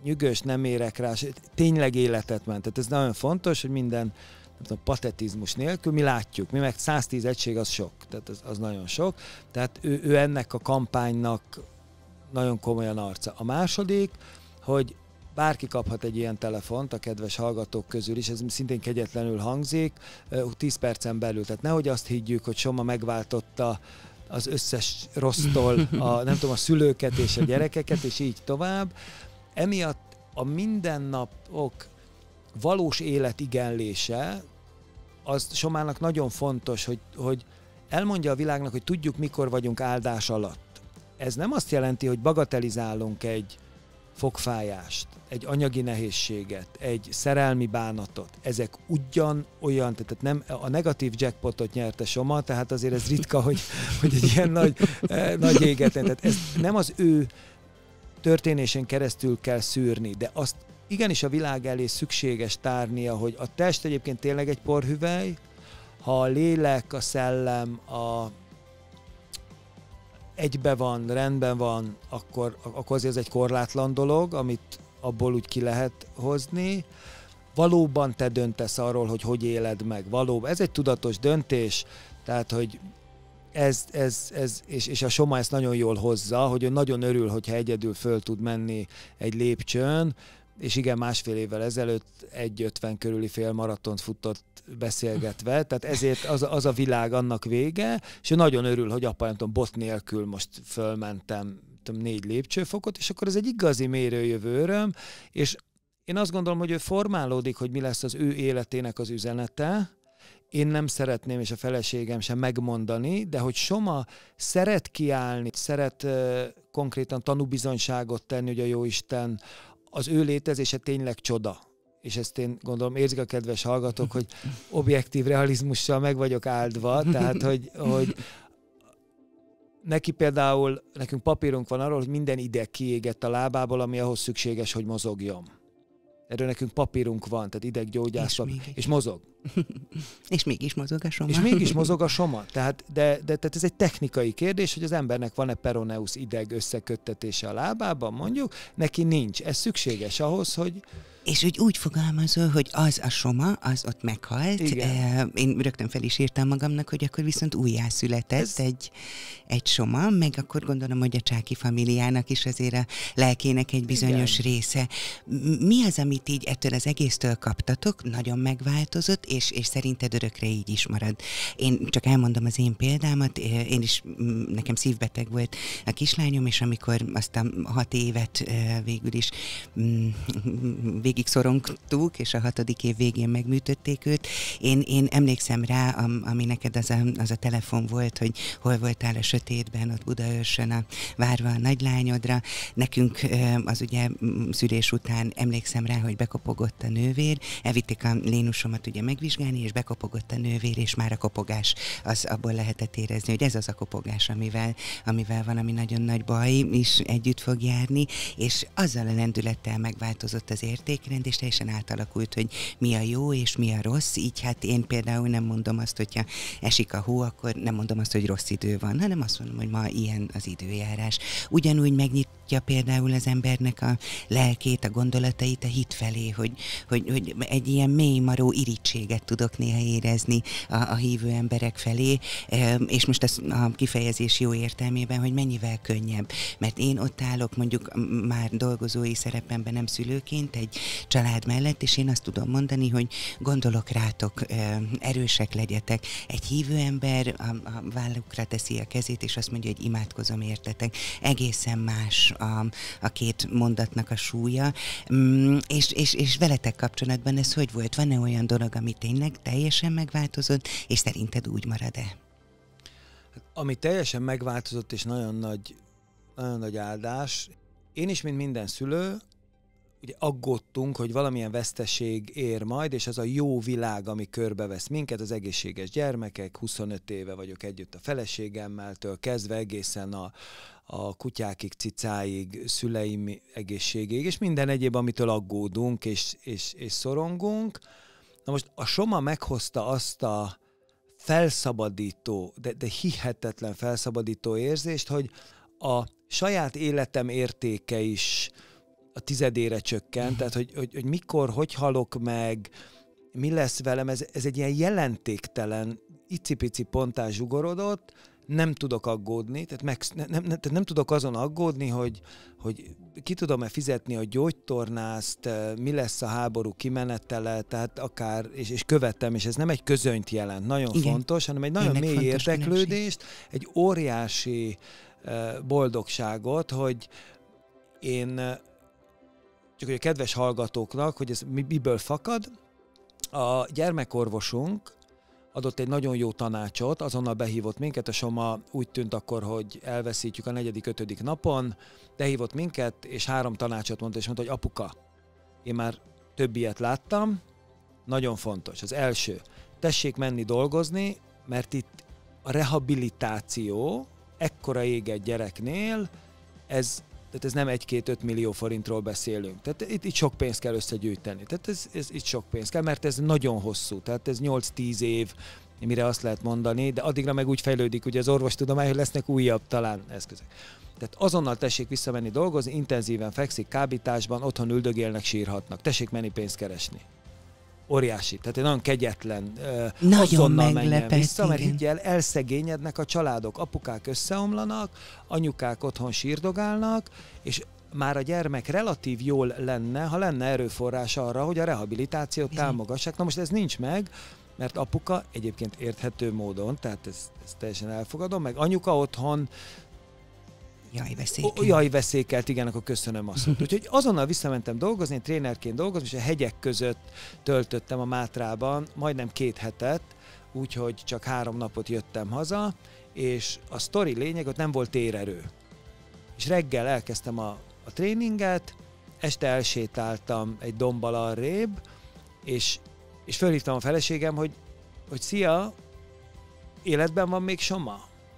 nyűgös, nem érek rá, tényleg életet ment. Tehát ez nagyon fontos, hogy minden nem tudom, patetizmus nélkül mi látjuk, mi meg 110 egység az sok, tehát az nagyon sok. Tehát ő ennek a kampánynak nagyon komolyan arca. A második, hogy bárki kaphat egy ilyen telefont a kedves hallgatók közül is, ez szintén kegyetlenül hangzik, 10 percen belül. Tehát nehogy azt higgyük, hogy Soma megváltotta az összes rossztól nem tudom, a szülőket és a gyerekeket, és így tovább. Emiatt a mindennapok valós életigenlése, az Somának nagyon fontos, hogy elmondja a világnak, hogy tudjuk, mikor vagyunk áldás alatt. Ez nem azt jelenti, hogy bagatelizálunk egy fogfájást, egy anyagi nehézséget, egy szerelmi bánatot. Ezek ugyanolyan, tehát nem a negatív jackpotot nyerte Soma, tehát azért ez ritka, hogy egy ilyen nagy égeten. Tehát ez nem az ő történésén keresztül kell szűrni, de azt igenis a világ elé szükséges tárnia, hogy a test egyébként tényleg egy porhüvely, ha a lélek, a szellem, egybe van, rendben van, akkor azért ez egy korlátlan dolog, amit abból úgy ki lehet hozni. Valóban te döntesz arról, hogy éled meg. Valóban. Ez egy tudatos döntés, tehát, hogy és a Soma ezt nagyon jól hozza, hogy ő nagyon örül, hogyha egyedül föl tud menni egy lépcsőn, és igen, 1,5 évvel ezelőtt 1:50 körüli félmaratont futott beszélgetve, tehát ezért az a világ annak vége, és ő nagyon örül, hogy apa, nem tudom, bot nélkül most fölmentem 4 lépcsőfokot, és akkor ez egy igazi mérőjövő öröm, és én azt gondolom, hogy ő formálódik, hogy mi lesz az ő életének az üzenete. Én nem szeretném, és a feleségem sem megmondani, de hogy Soma szeret kiállni, szeret konkrétan tanúbizonyságot tenni, hogy a Jóisten az ő létezése tényleg csoda. És ezt én gondolom, érzik a kedves hallgatók, hogy objektív realizmussal meg vagyok áldva, tehát hogy neki például, nekünk papírunk van arról, hogy minden ideg kiégett a lábából, ami ahhoz szükséges, hogy mozogjon. Erről nekünk papírunk van, tehát ideggyógyászat, és mozog. És mégis mozog a Soma. És mégis mozog a Soma. Tehát ez egy technikai kérdés, hogy az embernek van-e peroneus ideg összeköttetése a lábában, mondjuk, neki nincs. Ez szükséges ahhoz, hogy... És úgy fogalmazol, hogy az a Soma, az ott meghalt. Igen. Én rögtön fel is írtam magamnak, hogy akkor viszont újjászületett egy Soma, meg akkor gondolom, hogy a Csáky familiának is azért a lelkének egy bizonyos része. Mi az, amit így ettől az egésztől kaptatok, nagyon megváltozott, és szerinted örökre így is marad? Én csak elmondom az én példámat, én is, nekem szívbeteg volt a kislányom, és amikor azt a 6 évet végül is végig szorongtuk, és a 6. év végén megműtötték őt. Én emlékszem rá, ami neked az a telefon volt, hogy hol voltál a sötétben, ott Budaörsön, várva a nagylányodra. Nekünk az ugye szülés után emlékszem rá, hogy bekopogott a nővér, elvitték a lénusomat ugye megvizsgálni, és bekopogott a nővér, és már a kopogás, az abból lehetett érezni, hogy ez az a kopogás, amivel van, ami nagyon nagy baj is együtt fog járni, és azzal a lendülettel megváltozott az értékrend, és teljesen átalakult, hogy mi a jó és mi a rossz, így hát én például nem mondom azt, hogyha esik a hó, akkor nem mondom azt, hogy rossz idő van, hanem azt mondom, hogy ma ilyen az időjárás. Ugyanúgy megnyitja például az embernek a lelkét, a gondolatait a hit felé, hogy egy ilyen mélymaró irítséget tudok néha érezni a hívő emberek felé, és most ez a kifejezés jó értelmében, hogy mennyivel könnyebb, mert én ott állok mondjuk már dolgozói szerepemben, nem szülőként egy család mellett, és én azt tudom mondani, hogy gondolok rátok, erősek legyetek. Egy hívő ember a vállukra teszi a kezét, és azt mondja, hogy imádkozom értetek. Egészen más a két mondatnak a súlya. És veletek kapcsolatban ez hogy volt? Van-e olyan dolog, ami tényleg teljesen megváltozott, és szerinted úgy marad-e? Ami teljesen megváltozott, és nagyon nagy áldás. Én is, mint minden szülő, ugye aggódtunk, hogy valamilyen veszteség ér majd, és az a jó világ, ami körbevesz minket, az egészséges gyermekek, 25 éve vagyok együtt a feleségemmeltől kezdve egészen a kutyákig, cicáig, szüleim egészségéig, és minden egyéb, amitől aggódunk és szorongunk. Na most a Soma meghozta azt a felszabadító, de hihetetlen felszabadító érzést, hogy a saját életem értéke is a tizedére csökkent, tehát hogy mikor, hogy halok meg, mi lesz velem, ez egy ilyen jelentéktelen, icipici ponttá zsugorodott, nem tudok aggódni, tehát nem tudok azon aggódni, hogy ki tudom-e fizetni a gyógytornást, mi lesz a háború kimenetele, tehát akár, és követem, és ez nem egy közönyt jelent, nagyon fontos, hanem egy nagyon mély érdeklődést, egy óriási boldogságot, hogy én, csak hogy a kedves hallgatóknak, hogy ez miből fakad, a gyermekorvosunk adott egy nagyon jó tanácsot, azonnal behívott minket, a Soma úgy tűnt akkor, hogy elveszítjük a 4.-5. napon, behívott minket, és 3 tanácsot mondta, és mondta, hogy apuka, én már több ilyet láttam, nagyon fontos. Az első, tessék menni dolgozni, mert itt a rehabilitáció ekkora éget gyereknél, tehát ez nem 1-2-5 millió forintról beszélünk. Tehát itt sok pénzt kell összegyűjteni. Tehát ez itt sok pénz kell, mert ez nagyon hosszú. Tehát ez 8-10 év, mire azt lehet mondani, de addigra meg úgy fejlődik, ugye az orvostudomány, hogy lesznek újabb talán eszközök. Tehát azonnal tessék visszamenni dolgozni, intenzíven fekszik kábításban, otthon üldögélnek, sírhatnak. Tessék menni pénzt keresni. Óriási. Tehát egy nagyon kegyetlen, azonnal menjen vissza, mert higgyel, elszegényednek a családok. Apukák összeomlanak, anyukák otthon sírdogálnak, és már a gyermek relatív jól lenne, ha lenne erőforrás arra, hogy a rehabilitációt támogassák. Na most ez nincs meg, mert apuka egyébként érthető módon, tehát ezt teljesen elfogadom, meg anyuka otthon jajveszékelt, igen, akkor köszönöm azt. Úgyhogy azonnal visszamentem dolgozni, én trénerként dolgozom, és a hegyek között töltöttem a Mátrában majdnem 2 hetet, úgyhogy csak 3 napot jöttem haza, és a sztori lényeg, ott nem volt térerő. És reggel elkezdtem a tréninget, este elsétáltam egy dombbal arrébb, és fölhívtam a feleségem, hogy szia, életben van még Soma?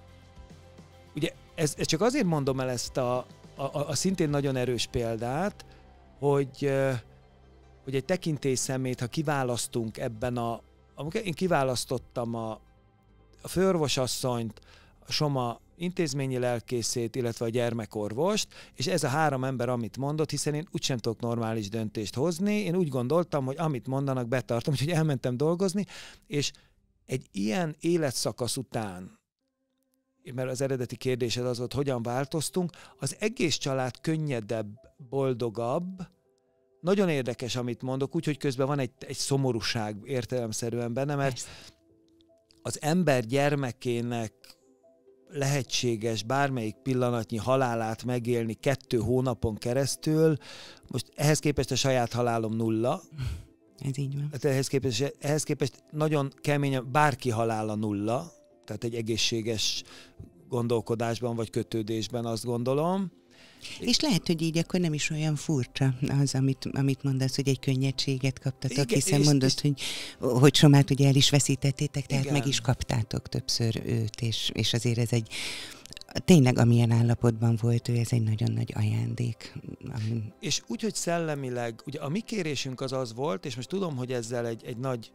Ugye ez csak azért mondom el ezt a szintén nagyon erős példát, hogy egy tekintélyszemét, ha kiválasztunk ebben én kiválasztottam a főorvosasszonyt, a Soma intézményi lelkészét, illetve a gyermekorvost, és ez a 3 ember, amit mondott, hiszen én úgysem tudok normális döntést hozni, én úgy gondoltam, hogy amit mondanak, betartom, úgyhogy elmentem dolgozni, és egy ilyen életszakasz után, mert az eredeti kérdésed az volt, hogyan változtunk, az egész család könnyedebb, boldogabb, nagyon érdekes, amit mondok, úgyhogy közben van egy szomorúság értelemszerűen benne, mert az ember gyermekének lehetséges bármelyik pillanatnyi halálát megélni 2 hónapon keresztül, most ehhez képest a saját halálom 0. Ez így van. Ehhez képest nagyon keményen bárki halála 0, tehát egy egészséges gondolkodásban vagy kötődésben, azt gondolom. És lehet, hogy így akkor nem is olyan furcsa az, amit mondasz, hogy egy könnyedséget kaptatok, igen, hiszen mondod, hogy Somát ugye el is veszítettétek, tehát igen, meg is kaptátok többször őt, és azért ez egy, tényleg amilyen állapotban volt ő, ez egy nagyon nagy ajándék. És úgy, hogy szellemileg, ugye a mi kérésünk az volt, és most tudom, hogy ezzel egy nagy,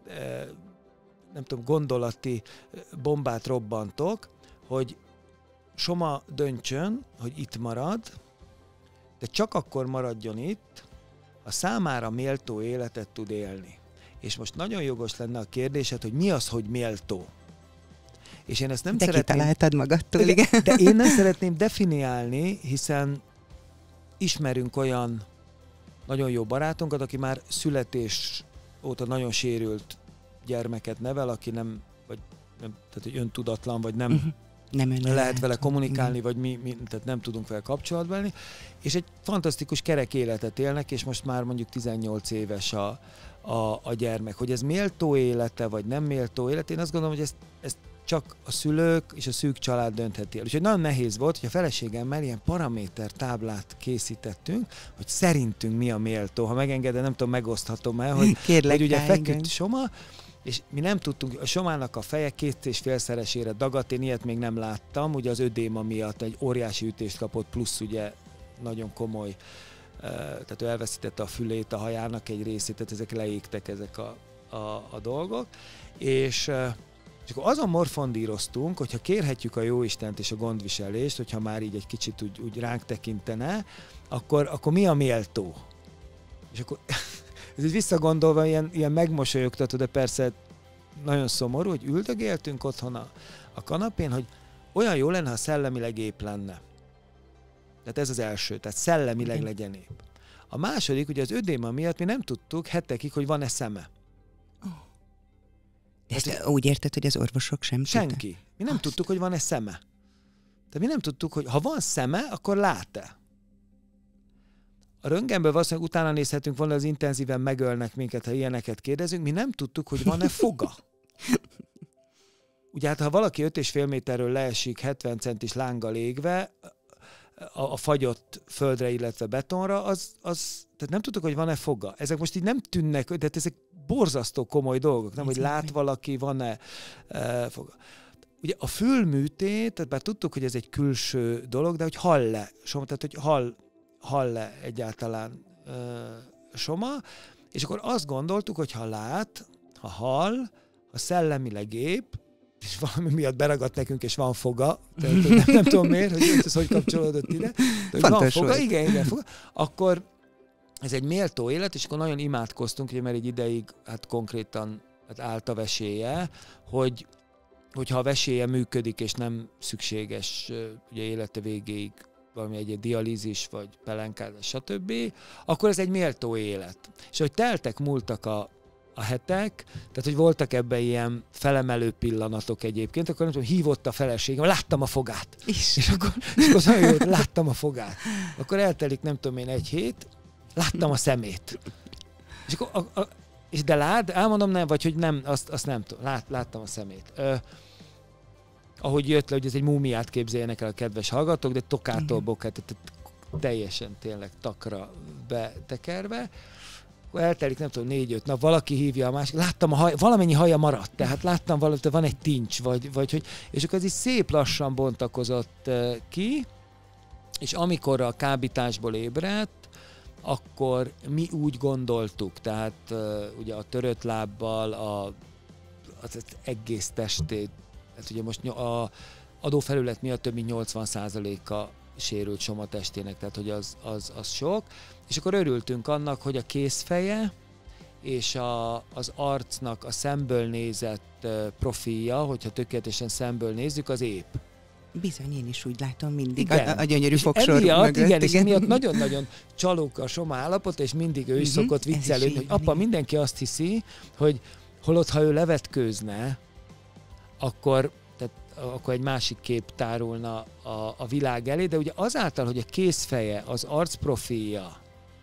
nem tudom, gondolati bombát robbantok, hogy Soma döntsön, hogy itt marad, de csak akkor maradjon itt, ha számára méltó életet tud élni. És most nagyon jogos lenne a kérdésed, hogy mi az, hogy méltó? És én ezt nem szeretném... kitaláltad magadtól, igen. De én nem szeretném definiálni, hiszen ismerünk olyan nagyon jó barátunkat, aki már születés óta nagyon sérült gyermeket nevel, aki nem, tehát hogy öntudatlan, vagy nem lehet vele kommunikálni, vagy mi, tehát nem tudunk vele kapcsolatba lenni, és egy fantasztikus kerek életet élnek, és most már mondjuk 18 éves a gyermek. Hogy ez méltó élete, vagy nem méltó élete, én azt gondolom, hogy ezt csak a szülők és a szűk család döntheti el. Úgyhogy nagyon nehéz volt, hogy a feleségemmel ilyen paraméter táblát készítettünk, hogy szerintünk mi a méltó. Ha megengeded, nem tudom, megoszthatom-e, hogy ugye feküdt Soma, és mi nem tudtunk, a Somának a feje 2,5-szeresére dagadt, én ilyet még nem láttam, ugye az ödéma miatt egy óriási ütést kapott, plusz ugye nagyon komoly, tehát ő elveszítette a fülét, a hajának egy részét, tehát ezek leégtek ezek a dolgok, és És akkor azon morfondíroztunk, hogyha kérhetjük a Jóistent és a gondviselést, hogyha már így egy kicsit úgy ránk tekintene, akkor mi a méltó? És akkor ez így visszagondolva ilyen megmosolyogtató, de persze nagyon szomorú, hogy üldögéltünk otthon a kanapén, hogy olyan jó lenne, ha szellemileg épp lenne. Tehát ez az első, tehát szellemileg legyen épp. A második, ugye az ödéma miatt mi nem tudtuk hetekig, hogy van-e szeme. Ezt úgy érted, hogy az orvosok sem Senki. tudta? Mi nem tudtuk, hogy van-e szeme. Tehát mi nem tudtuk, hogy ha van szeme, akkor lát-e. A röntgenből valószínűleg utána nézhetünk volna, az intenzíven megölnek minket, ha ilyeneket kérdezünk. Mi nem tudtuk, hogy van-e foga. Ugye hát, ha valaki 5,5 méterről leesik 70 centis lánggal égve, a fagyott földre, illetve betonra, tehát nem tudtuk, hogy van-e foga. Ezek most így nem tűnnek, de ezek borzasztó komoly dolgok, nem, hogy lát valaki, van-e foga. Ugye a fülműtét, tehát bár tudtuk, hogy ez egy külső dolog, de hogy hall-e Soma, tehát hogy hall-e egyáltalán Soma, és akkor azt gondoltuk, hogy ha lát, ha hall, ha szellemileg épp, és valami miatt beragadt nekünk, és van foga, tehát nem tudom miért, hogy ez hogy kapcsolódott ide, de hogy van foga, igen, foga, akkor ez egy méltó élet, és akkor nagyon imádkoztunk, ugye, mert egy ideig hát konkrétan állt a vesélye, hogyha a vesélye működik, és nem szükséges ugye élete végéig valami egy dialízis, vagy pelenkázás, stb., akkor ez egy méltó élet. És hogy teltek, múltak a hetek, tehát hogy voltak ebben ilyen felemelő pillanatok egyébként, akkor nem tudom, hívott a feleségem, láttam a fogát. És akkor nagyon jó, láttam a fogát. Akkor eltelik, nem tudom én, 1 hét, láttam a szemét. És akkor, és de lát, elmondom nem, vagy hogy nem, azt nem tudom, láttam a szemét. Ahogy jött le, hogy ez egy múmiát képzeljenek el a kedves hallgatók, de tokától bokát, tehát teljesen tényleg takra betekerve. Eltelik, nem tudom, 4-5 nap, valaki hívja a másik, láttam valamennyi haja maradt, tehát láttam valamit, van egy tincs, vagy hogy, és akkor ez így szép lassan bontakozott ki, és amikor a kábításból ébredt, akkor mi úgy gondoltuk, tehát ugye a törött lábbal, az egész testét, hát ugye most a adófelület miatt több mint 80%-a sérült Soma testének, tehát hogy az sok. És akkor örültünk annak, hogy a kézfeje és az arcnak a szemből nézett profilja, hogyha tökéletesen szemből nézzük, az épp. Bizony, én is úgy látom mindig a gyönyörű fogsor mögött. Igen, és emiatt nagyon-nagyon csalók a Soma állapota, és mindig ő is szokott viccelődni, hogy apa, mindenki azt hiszi, hogy holott, ha ő levetkőzne, akkor egy másik kép tárulna a világ elé, de ugye azáltal, hogy a kézfeje, az arcprofilja,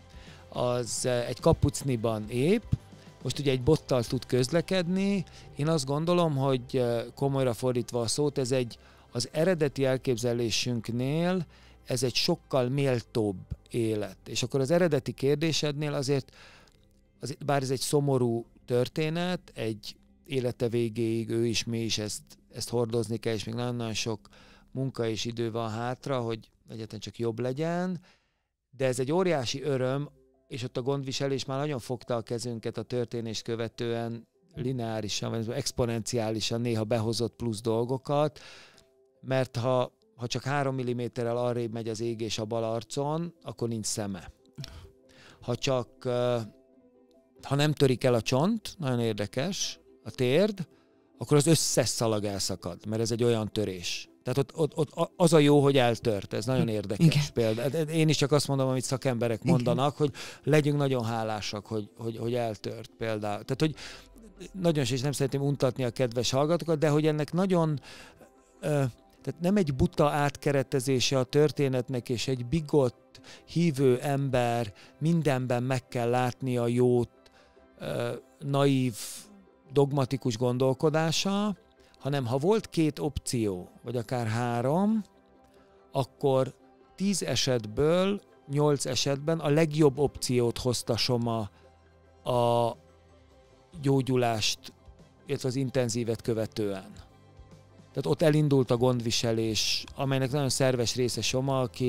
az egy kapucniban épp, most ugye egy bottal tud közlekedni, én azt gondolom, hogy komolyra fordítva a szót, az eredeti elképzelésünknél ez egy sokkal méltóbb élet. És akkor az eredeti kérdésednél azért bár ez egy szomorú történet, egy élete végéig ő is, mi is ezt hordozni kell, és még nagyon-nagyon sok munka és idő van hátra, hogy egyáltalán csak jobb legyen, de ez egy óriási öröm, és ott a gondviselés már nagyon fogta a kezünket a történést követően, lineárisan, vagy exponenciálisan néha behozott plusz dolgokat, mert ha csak 3 mm-rel arrébb megy az égés a bal arcon, akkor nincs szeme. Ha nem törik el a csont, nagyon érdekes, a térd, akkor az összes szalag elszakad, mert ez egy olyan törés. Tehát ott az a jó, hogy eltört. Ez nagyon érdekes példa. Én is csak azt mondom, amit szakemberek mondanak, hogy legyünk nagyon hálásak, hogy eltört például. Tehát, hogy nagyon is nem szeretném untatni a kedves hallgatókat, de hogy ennek nagyon... Tehát nem egy buta átkeretezése a történetnek, és egy bigott, hívő ember mindenben meg kell látni a jót, naív, dogmatikus gondolkodása, hanem ha volt 2 opció, vagy akár 3, akkor 10 esetből 8 esetben a legjobb opciót hozta Soma a gyógyulást, illetve az intenzívet követően. Tehát ott elindult a gondviselés, amelynek nagyon szerves része Soma, aki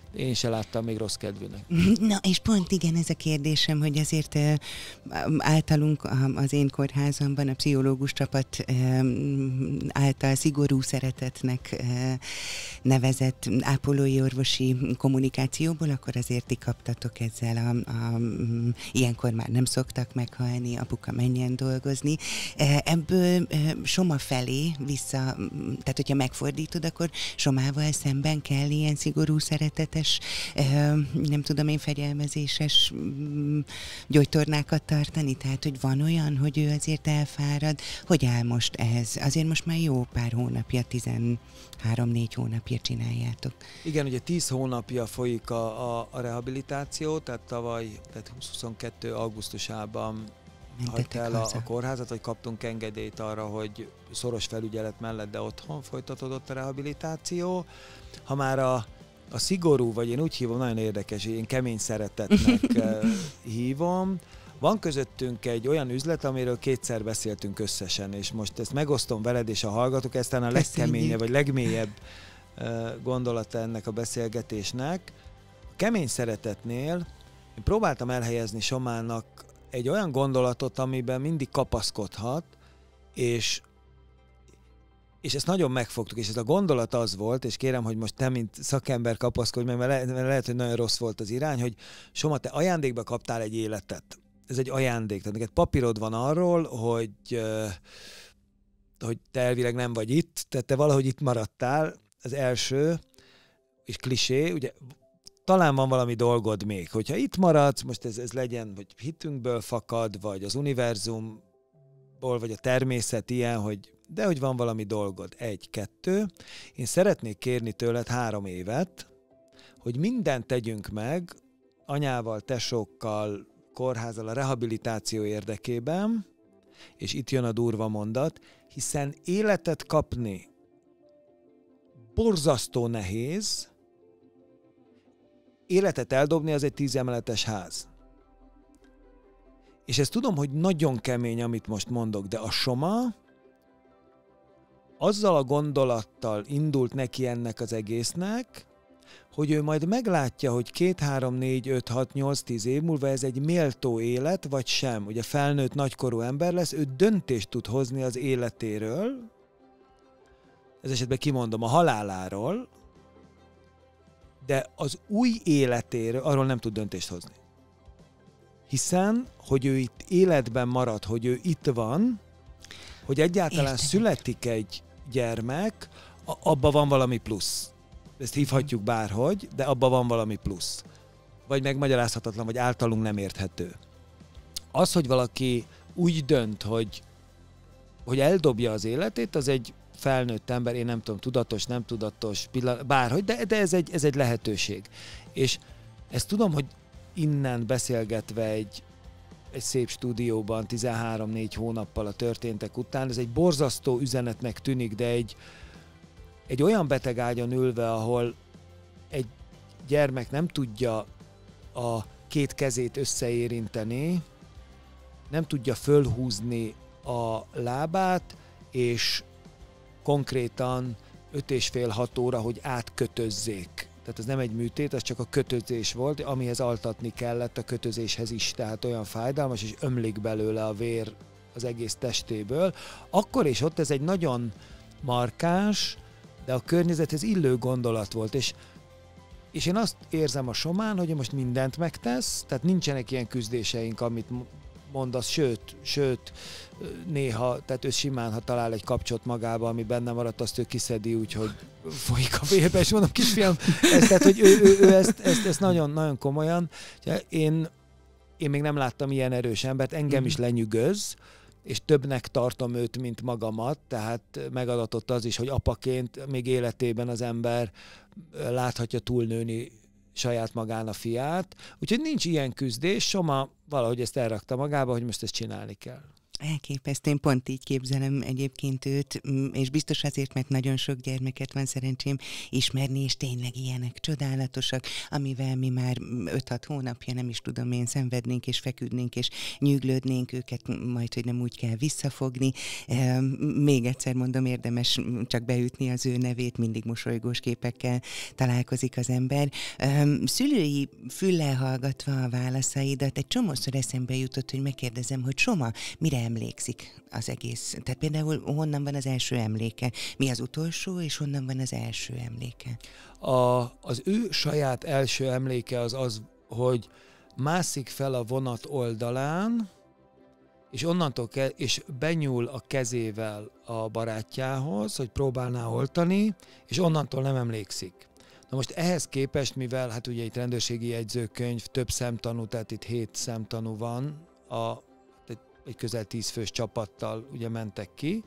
én se láttam még rossz kedvűnek. Na, és pont igen, ez a kérdésem, hogy azért általunk az én kórházamban a pszichológus csapat által szigorú szeretetnek nevezett ápolói orvosi kommunikációból, akkor azért ti kaptatok ezzel ilyenkor már nem szoktak meghalni, apuka menjen dolgozni. Ebből Soma felé vissza, tehát hogyha megfordítod, akkor Somával szemben kell ilyen szigorú szeretetes, nem tudom én, fegyelmezéses gyógytornákat tartani, tehát hogy van olyan, hogy ő azért elfárad. Hogy áll most ez? Azért most már jó pár hónapja, 13-4 hónapja csináljátok. Igen, ugye 10 hónapja folyik a rehabilitáció, tehát tavaly, tehát 2022. augusztusában hagyta el a kórházat, vagy kaptunk engedélyt arra, hogy szoros felügyelet mellett, de otthon folytatódott a rehabilitáció. Ha már a szigorú, vagy én úgy hívom, nagyon érdekes, én kemény szeretetnek hívom. Van közöttünk egy olyan üzlet, amiről 2-szer beszéltünk összesen, és most ezt megosztom veled és a hallgatók, ez talán a legkeményebb, vagy legmélyebb gondolata ennek a beszélgetésnek. A kemény szeretetnél én próbáltam elhelyezni Somának egy olyan gondolatot, amiben mindig kapaszkodhat, és ezt nagyon megfogtuk, és ez a gondolat az volt, és kérem, hogy most te, mint szakember kapaszkodj meg, mert lehet, hogy nagyon rossz volt az irány, hogy Soma, te ajándékba kaptál egy életet. Ez egy ajándék. Tehát neked papírod van arról, hogy te elvileg nem vagy itt, tehát te valahogy itt maradtál, az első, és klisé, ugye talán van valami dolgod még, hogyha itt maradsz, most ez legyen, hogy hitünkből fakad, vagy az univerzumból, vagy a természet ilyen, de hogy van valami dolgod. 1, 2. Én szeretnék kérni tőled 3 évet, hogy mindent tegyünk meg anyával, tesókkal, kórházzal a rehabilitáció érdekében, és itt jön a durva mondat, hiszen életet kapni borzasztó nehéz, életet eldobni az egy 10 emeletes ház. És ezt tudom, hogy nagyon kemény, amit most mondok, de a Soma azzal a gondolattal indult neki ennek az egésznek, hogy ő majd meglátja, hogy 2, 3, 4, 5, 6, 8, 10 év múlva ez egy méltó élet, vagy sem. Ugye felnőtt nagykorú ember lesz, ő döntést tud hozni az életéről, ez esetben kimondom, a haláláról, de az új életéről arról nem tud döntést hozni. Hiszen, hogy ő itt életben marad, hogy ő itt van, hogy egyáltalán születik egy gyermek, abban van valami plusz. Ezt hívhatjuk bárhogy, de abban van valami plusz. Vagy megmagyarázhatatlan, vagy általunk nem érthető. Az, hogy valaki úgy dönt, hogy eldobja az életét, az egy felnőtt ember, én nem tudom, tudatos, nem tudatos, bárhogy, de ez egy lehetőség. És ezt tudom, hogy innen beszélgetve egy szép stúdióban 13-4 hónappal a történtek után, ez egy borzasztó üzenetnek tűnik, de egy olyan betegágyon ülve, ahol egy gyermek nem tudja a 2 kezét összeérinteni, nem tudja fölhúzni a lábát, és konkrétan 5,5-6 óra, hogy átkötözzék. Tehát ez nem egy műtét, az csak a kötözés volt, amihez altatni kellett a kötözéshez is, tehát olyan fájdalmas, és ömlik belőle a vér az egész testéből. Akkor és ott ez egy nagyon markáns, de a környezethez illő gondolat volt, és én azt érzem a Somán, hogy most mindent megtesz, tehát nincsenek ilyen küzdéseink, amit mondasz, sőt, néha, tehát ő simán, ha talál egy kapcsot magába, ami benne maradt, azt ő kiszedi, úgyhogy folyik a vérbe, és mondom, kisfiam, tehát, hogy ő ezt nagyon, nagyon komolyan. Én még nem láttam ilyen erős embert, engem is lenyűgöz, és többnek tartom őt, mint magamat, tehát megadatott az is, hogy apaként még életében az ember láthatja túlnőni saját magán a fiát. Úgyhogy nincs ilyen küzdés, Soma valahogy ezt elrakta magába, hogy most ezt csinálni kell. Elképesztő, én pont így képzelem egyébként őt, és biztos azért, mert nagyon sok gyermeket van szerencsém ismerni, és tényleg ilyenek csodálatosak, amivel mi már 5-6 hónapja, nem is tudom én, szenvednénk és feküdnénk és nyűglődnénk őket, majd, hogy nem úgy kell visszafogni. Még egyszer mondom, érdemes csak beütni az ő nevét, mindig mosolygós képekkel találkozik az ember. Szülői füllel hallgatva a válaszaidat, egy csomószor eszembe jutott, hogy megkérdezem, hogy Soma, mire emlékszik az egész? Tehát például honnan van az első emléke? Mi az utolsó, és honnan van az első emléke? Az ő saját első emléke az, hogy mászik fel a vonat oldalán, és onnantól és benyúl a kezével a barátjához, hogy próbálná oltani, és onnantól nem emlékszik. Na most ehhez képest, mivel hát ugye itt rendőrségi jegyzőkönyv, több szemtanú, tehát itt 7 szemtanú van, egy közel 10 fős csapattal ugye mentek ki.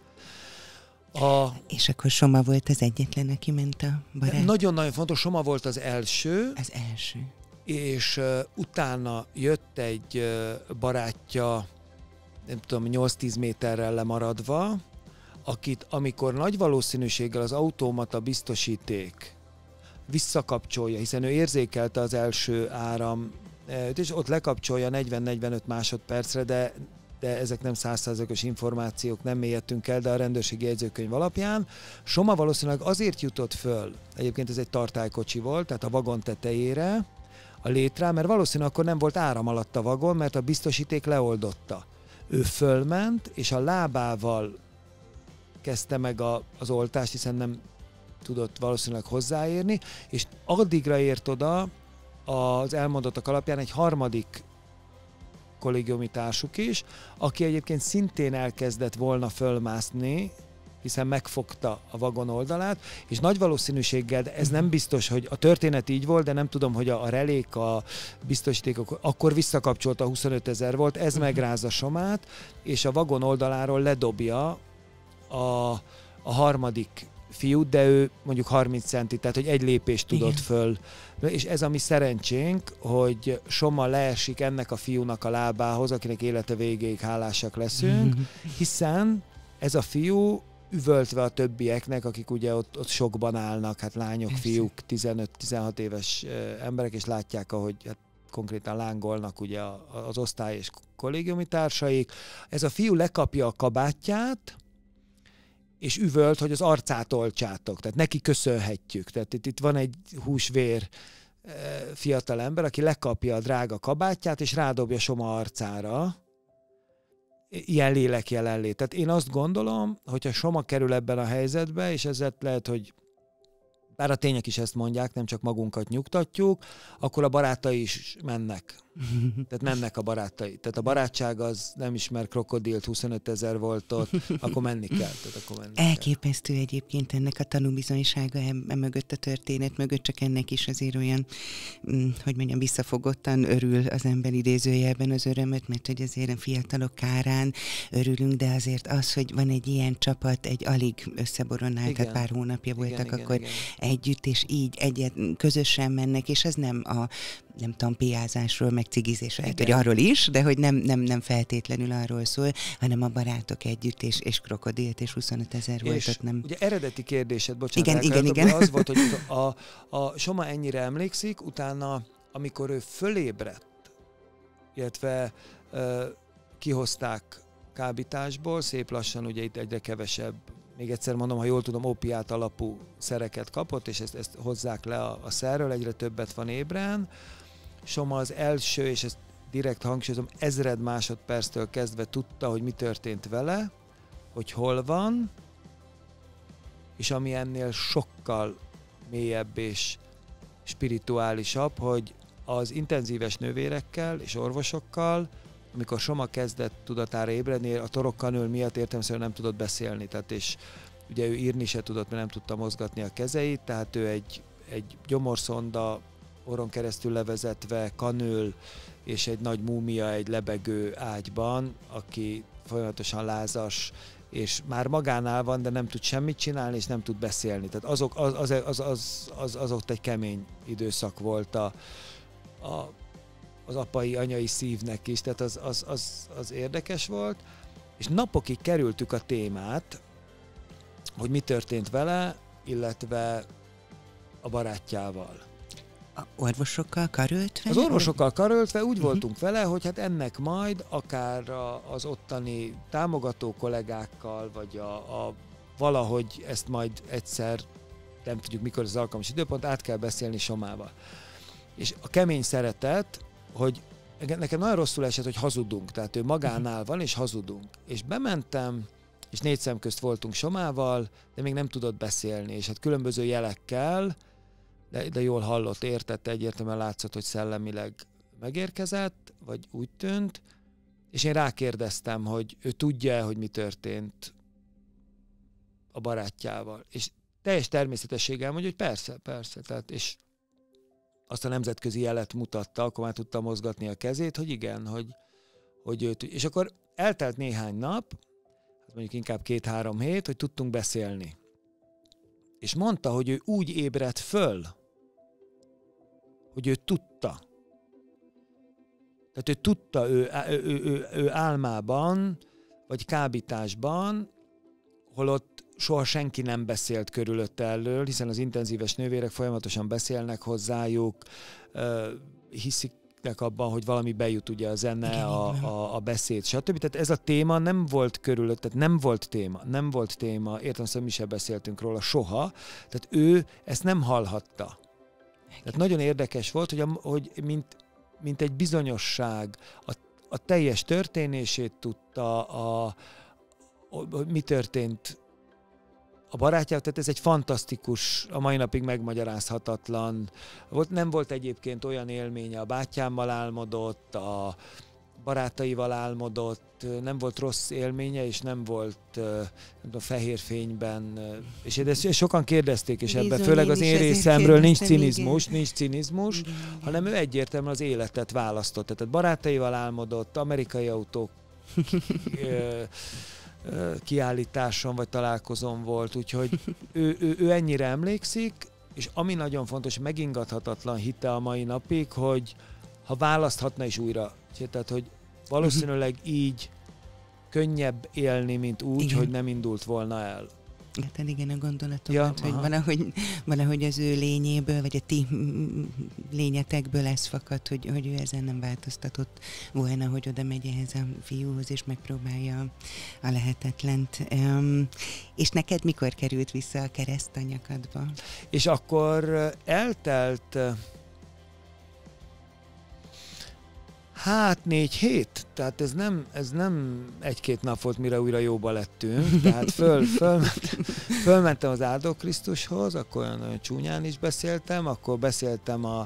És akkor Soma volt az egyetlen, aki ment a barát? Nagyon-nagyon fontos, Soma volt az első. Az első. És utána jött egy barátja, nem tudom, 8-10 méterrel lemaradva, akit amikor nagy valószínűséggel az automata biztosíték visszakapcsolja, hiszen ő érzékelte az első áram, és ott lekapcsolja 40-45 másodpercre, de ezek nem 100%-os információk, nem mélyedtünk el, de a rendőrségi jegyzőkönyv alapján Soma valószínűleg azért jutott föl, egyébként ez egy tartálykocsi volt, tehát a vagon tetejére, a létrán, mert valószínűleg akkor nem volt áram alatt a vagon, mert a biztosíték leoldotta. Ő fölment, és a lábával kezdte meg az oltást, hiszen nem tudott valószínűleg hozzáérni, és addigra ért oda az elmondottak alapján egy harmadik kollégiumi társuk is, aki egyébként szintén elkezdett volna fölmászni, hiszen megfogta a vagon oldalát, és nagy valószínűséggel, de ez nem biztos, hogy a történet így volt, de nem tudom, hogy a relék, a biztosítékok akkor visszakapcsolta, 25 000 volt, ez megrázza Somát, és a vagon oldaláról ledobja a harmadik fiút, de ő mondjuk 30 centi, tehát hogy egy lépést tudott föl. És ez a mi szerencsénk, hogy Soma leesik ennek a fiúnak a lábához, akinek élete végéig hálásak leszünk, hiszen ez a fiú üvöltve a többieknek, akik ugye ott sokban állnak, hát lányok, fiúk, 15-16 éves emberek, és látják, ahogy hát konkrétan lángolnak ugye az osztály és kollégiumi társaik. Ez a fiú lekapja a kabátját, és üvölt, hogy az arcát oltsátok, tehát neki köszönhetjük. Tehát itt van egy húsvér fiatal ember, aki lekapja a drága kabátját, és rádobja Soma arcára. Ilyen lélek jelenlét. Tehát én azt gondolom, hogyha Soma kerül ebben a helyzetbe, és ezzel lehet, hogy bár a tények is ezt mondják, nem csak magunkat nyugtatjuk, akkor a barátai is mennek. Tehát mennek a barátai. Tehát a barátság az nem ismer krokodilt, 25 000 volt ott, akkor menni kell. Tehát akkor menni Elképesztő kell. Egyébként ennek a tanúbizonysága mögött, a történet mögött, csak ennek is azért olyan, hogy mondjam, visszafogottan örül az ember idézőjelben az örömöt, mert hogy azért a fiatalok kárán örülünk, de azért az, hogy van egy ilyen csapat, egy alig összeboronáltat, igen, pár hónapja voltak igen, akkor igen. Együtt, és így közösen mennek, és ez nem a nem tudom, piázásról, meg cigizésről, hát, hogy arról is, de hogy nem feltétlenül arról szól, hanem a barátok együtt, és krokodilt, és 25 000 volt ott, nem... Ugye eredeti kérdésed, bocsánat, igen. Az volt, hogy a Soma ennyire emlékszik, utána, amikor ő fölébredt, illetve kihozták kábításból, szép lassan ugye itt egyre kevesebb, még egyszer mondom, ha jól tudom, opiát alapú szereket kapott, és ezt hozzák le a szerről, egyre többet van ébren. Soma az első, és ezt direkt hangsúlyozom, 1000 másodperctől kezdve tudta, hogy mi történt vele, hogy hol van, és ami ennél sokkal mélyebb és spirituálisabb, hogy az intenzíves nővérekkel és orvosokkal, amikor Soma kezdett tudatára ébredni, a torokkanől miatt értelemszerűen nem tudott beszélni, tehát és ugye ő írni se tudott, mert nem tudta mozgatni a kezeit, tehát ő egy gyomorszonda orron keresztül levezetve kanől, és egy nagy múmia egy lebegő ágyban, aki folyamatosan lázas, és már magánál van, de nem tud semmit csinálni, és nem tud beszélni. Tehát az ott egy kemény időszak volt az apai, anyai szívnek is, tehát az érdekes volt. és napokig kerültük a témát, hogy mi történt vele, illetve a barátjával. A orvosokkal karöltve? Az orvosokkal karöltve úgy voltunk vele, hogy hát ennek majd akár az ottani támogató kollégákkal, vagy valahogy ezt majd egyszer, nem tudjuk mikor az alkalmas időpont, át kell beszélni Somával. És a kemény szeretet, hogy nekem nagyon rosszul esett, hogy hazudunk, tehát ő magánál van, és hazudunk. És bementem, és 4 szem közt voltunk Somával, de még nem tudott beszélni, és hát különböző jelekkel, de jól hallott, értette, egyértelműen látszott, hogy szellemileg megérkezett, vagy úgy tűnt, és én rákérdeztem, hogy ő tudja, hogy mi történt a barátjával. És teljes természetességgel mondja, hogy persze, tehát, és azt a nemzetközi jelet mutatta, akkor már tudta mozgatni a kezét, hogy igen, hogy ő tudja. És akkor eltelt néhány nap, mondjuk inkább 2-3 hét, hogy tudtunk beszélni. És mondta, hogy ő úgy ébredt föl, hogy ő tudta. Tehát ő tudta, ő álmában, vagy kábításban, holott soha senki nem beszélt körülötte elől, hiszen az intenzíves nővérek folyamatosan beszélnek hozzájuk, hiszik abban, hogy valami bejut, ugye a zene, a beszéd, stb. Tehát ez a téma nem volt körülött, tehát nem volt téma, értem, szóval mi sem beszéltünk róla soha, tehát ő ezt nem hallhatta. Tehát nagyon érdekes volt, hogy mint egy bizonyosság, a teljes történését tudta, hogy mi történt a barátjával, tehát ez egy fantasztikus, a mai napig megmagyarázhatatlan. Nem volt egyébként olyan élménye, a bátyámmal álmodott, a barátaival álmodott, nem volt rossz élménye, és nem volt a fehér fényben, és ezt sokan kérdezték, és ebben főleg az én részemről nincs cinizmus, hanem ő egyértelműen az életet választott. Tehát barátaival álmodott, amerikai autók kiállításon vagy találkozón volt, úgyhogy ő ennyire emlékszik, és ami nagyon fontos, megingathatatlan hite a mai napig, hogy ha választhatna is újra, tehát hogy valószínűleg így könnyebb élni, mint úgy, igen, hogy nem indult volna el. Hát igen, a gondolatomat, hogy valahogy az ő lényéből, vagy a ti lényetekből ez fakad, hogy ő ezen nem változtatott volna, hogy oda megy ehhez a fiúhoz, és megpróbálja a lehetetlent. És neked mikor került vissza a kereszt a nyakadba? És akkor eltelt 4 hét, tehát ez nem 1-2 nap volt, mire újra jóba lettünk, tehát fölmentem az Áldó Krisztushoz, akkor olyan csúnyán is beszéltem, akkor beszéltem a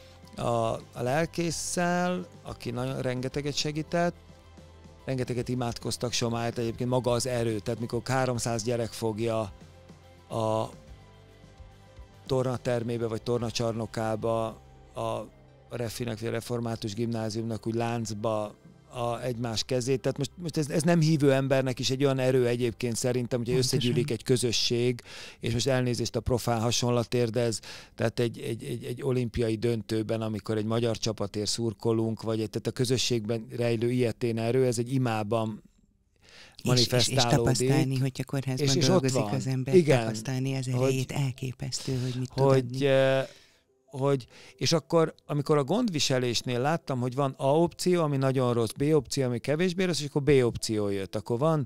lelkésszel, aki nagyon rengeteget segített, rengeteget imádkoztak Somáért, egyébként maga az erő, tehát mikor 300 gyerek fogja a tornatermébe, vagy tornacsarnokába a Refinek, vagy a Református Gimnáziumnak úgy láncba egymás kezét. Tehát most ez nem hívő embernek is egy olyan erő egyébként szerintem, hogy összegyűlik egy közösség, és most elnézést a profán hasonlatért, de ez tehát egy olimpiai döntőben, amikor egy magyar csapatért szurkolunk, vagy tehát a közösségben rejlő ilyetén erő, ez egy imában manifestálódik. És tapasztalni, hogyha kórházban dolgozik az ember, igen, tapasztalni az erejét, elképesztő, hogy mit tud adni. És akkor, amikor a gondviselésnél láttam, hogy van A opció, ami nagyon rossz, B opció, ami kevésbé rossz, és akkor B opció jött. Akkor van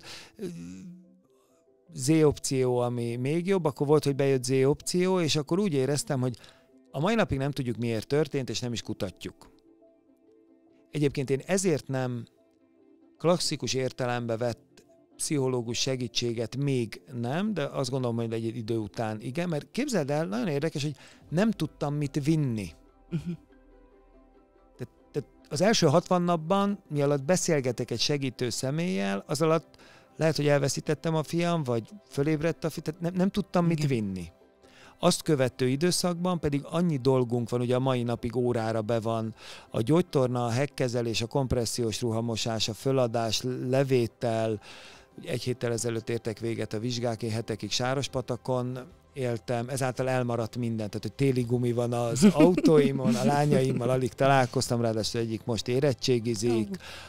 Z opció, ami még jobb, akkor volt, hogy bejött Z opció, és akkor úgy éreztem, hogy a mai napig nem tudjuk, miért történt, és nem is kutatjuk. Egyébként én ezért nem klasszikus értelembe vett pszichológus segítséget még nem, de azt gondolom, hogy egy idő után igen, mert képzeld el, nagyon érdekes, hogy nem tudtam mit vinni. Tehát az első 60 napban, mi alatt beszélgetek egy segítő személlyel, az alatt lehet, hogy elveszítettem a fiam, vagy fölébredt a fiam, tehát nem tudtam mit vinni. Azt követő időszakban pedig annyi dolgunk van, ugye a mai napig órára be van a gyógytorna, a hekkezelés, a kompressziós ruhamosás, a föladás, levétel. 1 héttel ezelőtt értek véget a vizsgák, én hetekig Sárospatakon éltem, ezáltal elmaradt minden, tehát hogy téli gumi van az autóimon, a lányaimmal alig találkoztam, ráadásul egyik most érettségizik,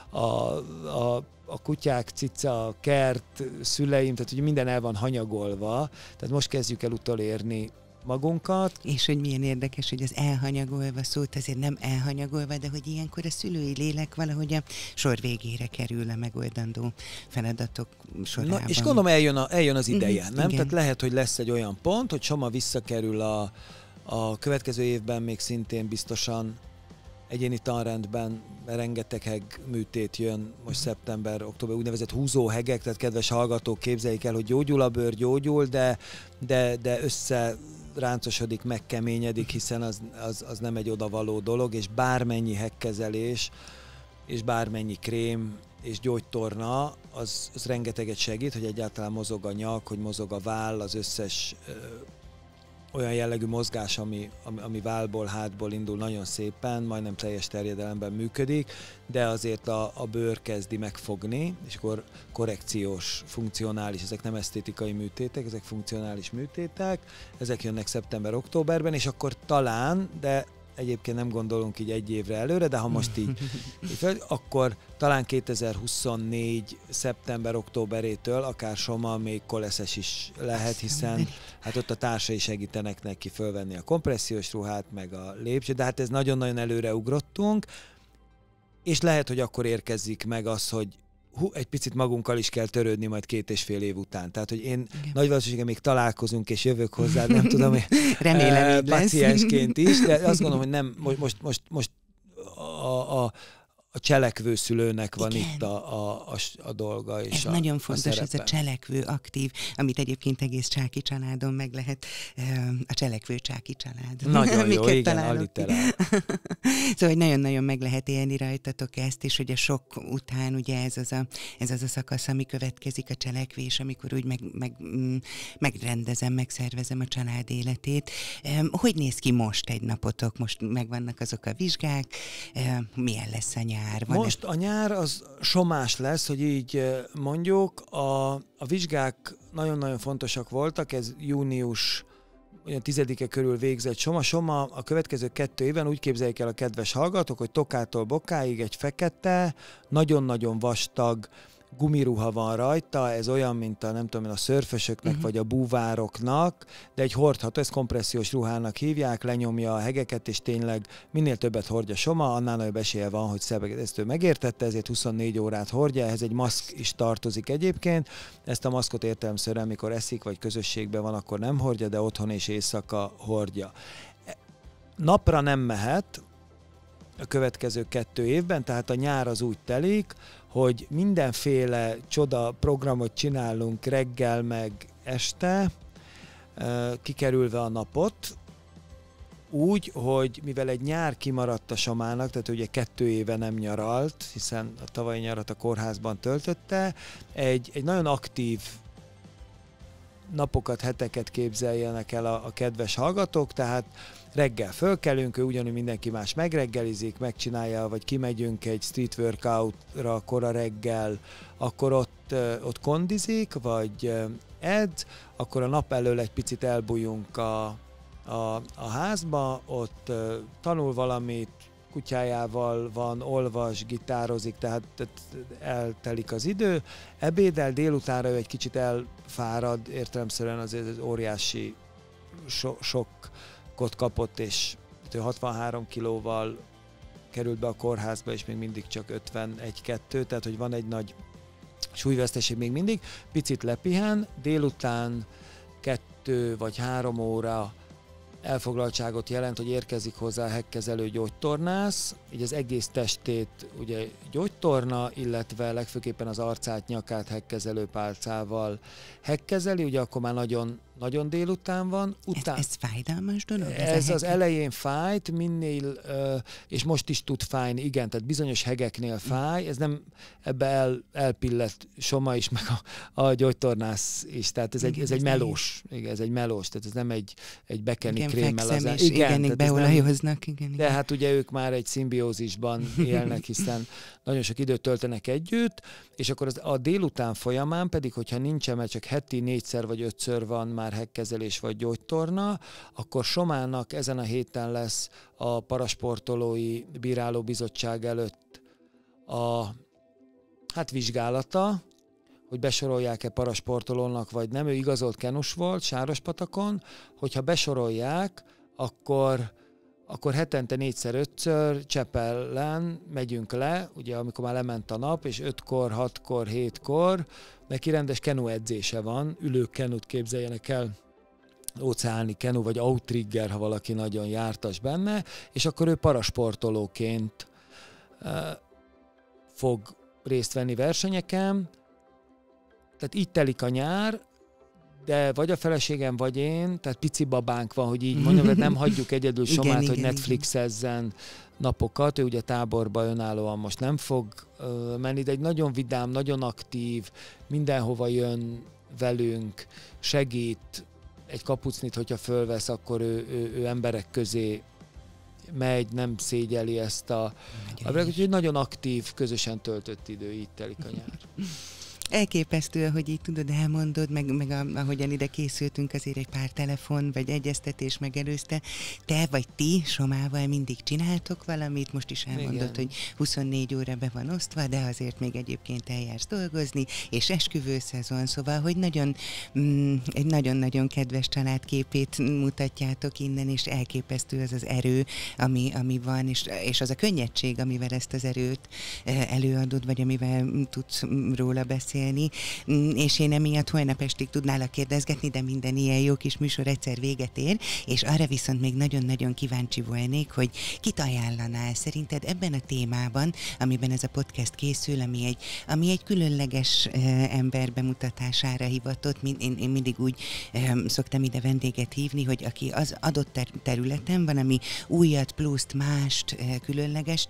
a kutyák, cica, a kert, szüleim, tehát hogy minden el van hanyagolva, tehát most kezdjük el utolérni magunkat. És hogy milyen érdekes, hogy az elhanyagolva szót azért nem elhanyagolva, de hogy ilyenkor a szülői lélek valahogy a sor végére kerül a megoldandó feladatok sorában. Na, és gondolom eljön az ideje, nem? Igen. Tehát lehet, hogy lesz egy olyan pont, hogy Soma visszakerül a következő évben még szintén biztosan egyéni tanrendben, rengeteg műtét jön most szeptember, október, úgynevezett húzóhegek, tehát kedves hallgatók, képzeljék el, hogy gyógyul a bőr, gyógyul, de összeráncosodik, megkeményedik, hiszen az nem egy odavaló dolog, és bármennyi hegkezelés, és bármennyi krém, és gyógytorna, az rengeteget segít, hogy egyáltalán mozog a nyak, hogy mozog a váll, az összes olyan jellegű mozgás, ami vállból, hátból indul nagyon szépen, majdnem teljes terjedelemben működik, de azért a bőr kezdi megfogni, és akkor korrekciós, funkcionális, ezek nem esztétikai műtétek, ezek funkcionális műtétek, ezek jönnek szeptember-októberben, és akkor talán, de egyébként nem gondolunk így egy évre előre, de ha most így akkor talán 2024. szeptember-októberétől akár Soma még koleszes is lehet, hiszen hát ott a társai segítenek neki fölvenni a kompressziós ruhát, meg a lépcsőt, de hát ez nagyon-nagyon előre ugrottunk, és lehet, hogy akkor érkezik meg az, hogy egy picit magunkkal is kell törődni majd 2,5 év után. Tehát, hogy én nagy valószínűséggel még találkozunk, és jövök hozzá, nem tudom, hogy remélem, paciensként is, de azt gondolom, hogy nem, most a cselekvő szülőnek van itt a dolga és ez nagyon fontos, ez a cselekvő, aktív, amit egyébként egész Csáky családon meg lehet, a cselekvő Csáky család. Nagyon jó, igen, alliterál. Szóval, hogy nagyon-nagyon meg lehet élni rajtatok ezt, és hogy a sok után ugye ez az a szakasz, ami következik, a cselekvés, amikor úgy megrendezem, megszervezem a család életét. Hogy néz ki most egy napotok? Most megvannak azok a vizsgák, milyen lesz a nyár? Most a nyár az somás lesz, hogy így mondjuk. A vizsgák nagyon-nagyon fontosak voltak, ez június olyan 10-e körül végzett Soma. A következő 2 éven úgy képzeljék el a kedves hallgatók, hogy tokától bokáig egy fekete, nagyon-nagyon vastag gumiruha van rajta, ez olyan, mint a szörfösöknek vagy a búvároknak, de egy hordható, ezt kompressziós ruhának hívják, lenyomja a hegeket, és tényleg minél többet hordja Soma, annál nagyobb esélye van, hogy ezt ő megértette, ezért 24 órát hordja, ehhez egy maszk is tartozik egyébként. Ezt a maszkot értelemszerűen, amikor eszik, vagy közösségben van, akkor nem hordja, de otthon és éjszaka hordja. Napra nem mehet a következő 2 évben, tehát a nyár az úgy telik, hogy mindenféle csoda programot csinálunk reggel meg este, kikerülve a napot, úgy, hogy mivel egy nyár kimaradt a Somának, tehát ugye 2 éve nem nyaralt, hiszen a tavalyi nyarat a kórházban töltötte, egy nagyon aktív napokat, heteket képzeljenek el a kedves hallgatók, tehát reggel fölkelünk, ő ugyanúgy mindenki más megreggelizik, megcsinálja, vagy kimegyünk egy street workout-ra kora reggel, akkor ott kondizik, vagy edz, akkor a nap elől egy picit elbújunk a házba, ott tanul valamit, kutyájával van, olvas, gitározik, tehát eltelik az idő. Ebédel, délutánra ő egy kicsit elfárad, értelemszerűen azért az óriási sokkot kapott, és 63 kilóval került be a kórházba, és még mindig csak 51-2, tehát hogy van egy nagy súlyveszteség még mindig. Picit lepihen, délután 2 vagy 3 óra elfoglaltságot jelent, hogy érkezik hozzá a hegkezelő gyógytornász, így az egész testét ugye gyógytorna, illetve legfőképpen az arcát, nyakát hegkezelő pálcával hegkezeli, ugye akkor már nagyon, nagyon délután van. Ez fájdalmas dolog? Ez az elején fájt, és most is tud fájni, igen, tehát bizonyos hegeknél fáj, ez nem ebbe elpillett Soma is, meg a gyógytornász is, tehát ez egy melós, igen, ez egy melós, tehát ez nem egy bekeni krémmel az igen, beolajoznak, igen. De hát ugye ők már egy szimbiózisban élnek, hiszen nagyon sok időt töltenek együtt, és akkor a délután folyamán pedig, hogyha nincsen, mert csak heti 4-szer vagy 5-ször van már hekkezelés vagy gyógytorna, akkor Somának ezen a héten lesz a parasportolói bírálóbizottság előtt a vizsgálata, hogy besorolják-e parasportolónak, vagy nem. Ő igazolt kenus volt Sárospatakon, hogyha besorolják, akkor hetente 4-5-ször Csepelen megyünk le, ugye amikor már lement a nap, és 5-kor, 6-kor, 7-kor, neki rendes kenu edzése van, ülő kenut képzeljenek el, óceáni kenu, vagy outrigger, ha valaki nagyon jártas benne, és akkor ő parasportolóként fog részt venni versenyeken. Tehát így telik a nyár, de vagy a feleségem, vagy én, tehát pici babánk van, hogy így mondjam, nem hagyjuk egyedül Somát, hogy Netflixezzen napokat, ő ugye táborba önállóan most nem fog menni, de egy nagyon vidám, nagyon aktív, mindenhova jön velünk, segít, egy kapucnit, hogyha fölvesz, akkor ő emberek közé megy, nem szégyeli ezt úgyhogy nagyon aktív, közösen töltött idő, így telik a nyár. Elképesztő, ahogy így tudod, elmondod, meg ahogyan ide készültünk, azért egy pár telefon vagy egyeztetés megelőzte. Te vagy ti Somával mindig csináltok valamit, most is elmondod, igen, hogy 24 óra be van osztva, de azért még egyébként eljársz dolgozni, és esküvőszezon, szóval, hogy egy nagyon-nagyon kedves családképét mutatjátok innen, és elképesztő az az erő, ami van, és az a könnyedség, amivel ezt az erőt előadod, vagy amivel tudsz róla beszélni, és én emiatt holnap estig tudnálak kérdezgetni, de minden ilyen jó kis műsor egyszer véget ér, és arra viszont még nagyon-nagyon kíváncsi volnék, hogy kit ajánlanál szerinted ebben a témában, amiben ez a podcast készül, ami egy különleges ember bemutatására hivatott. Én mindig úgy szoktam ide vendéget hívni, hogy aki az adott területen van, ami újat, pluszt, mást, különlegest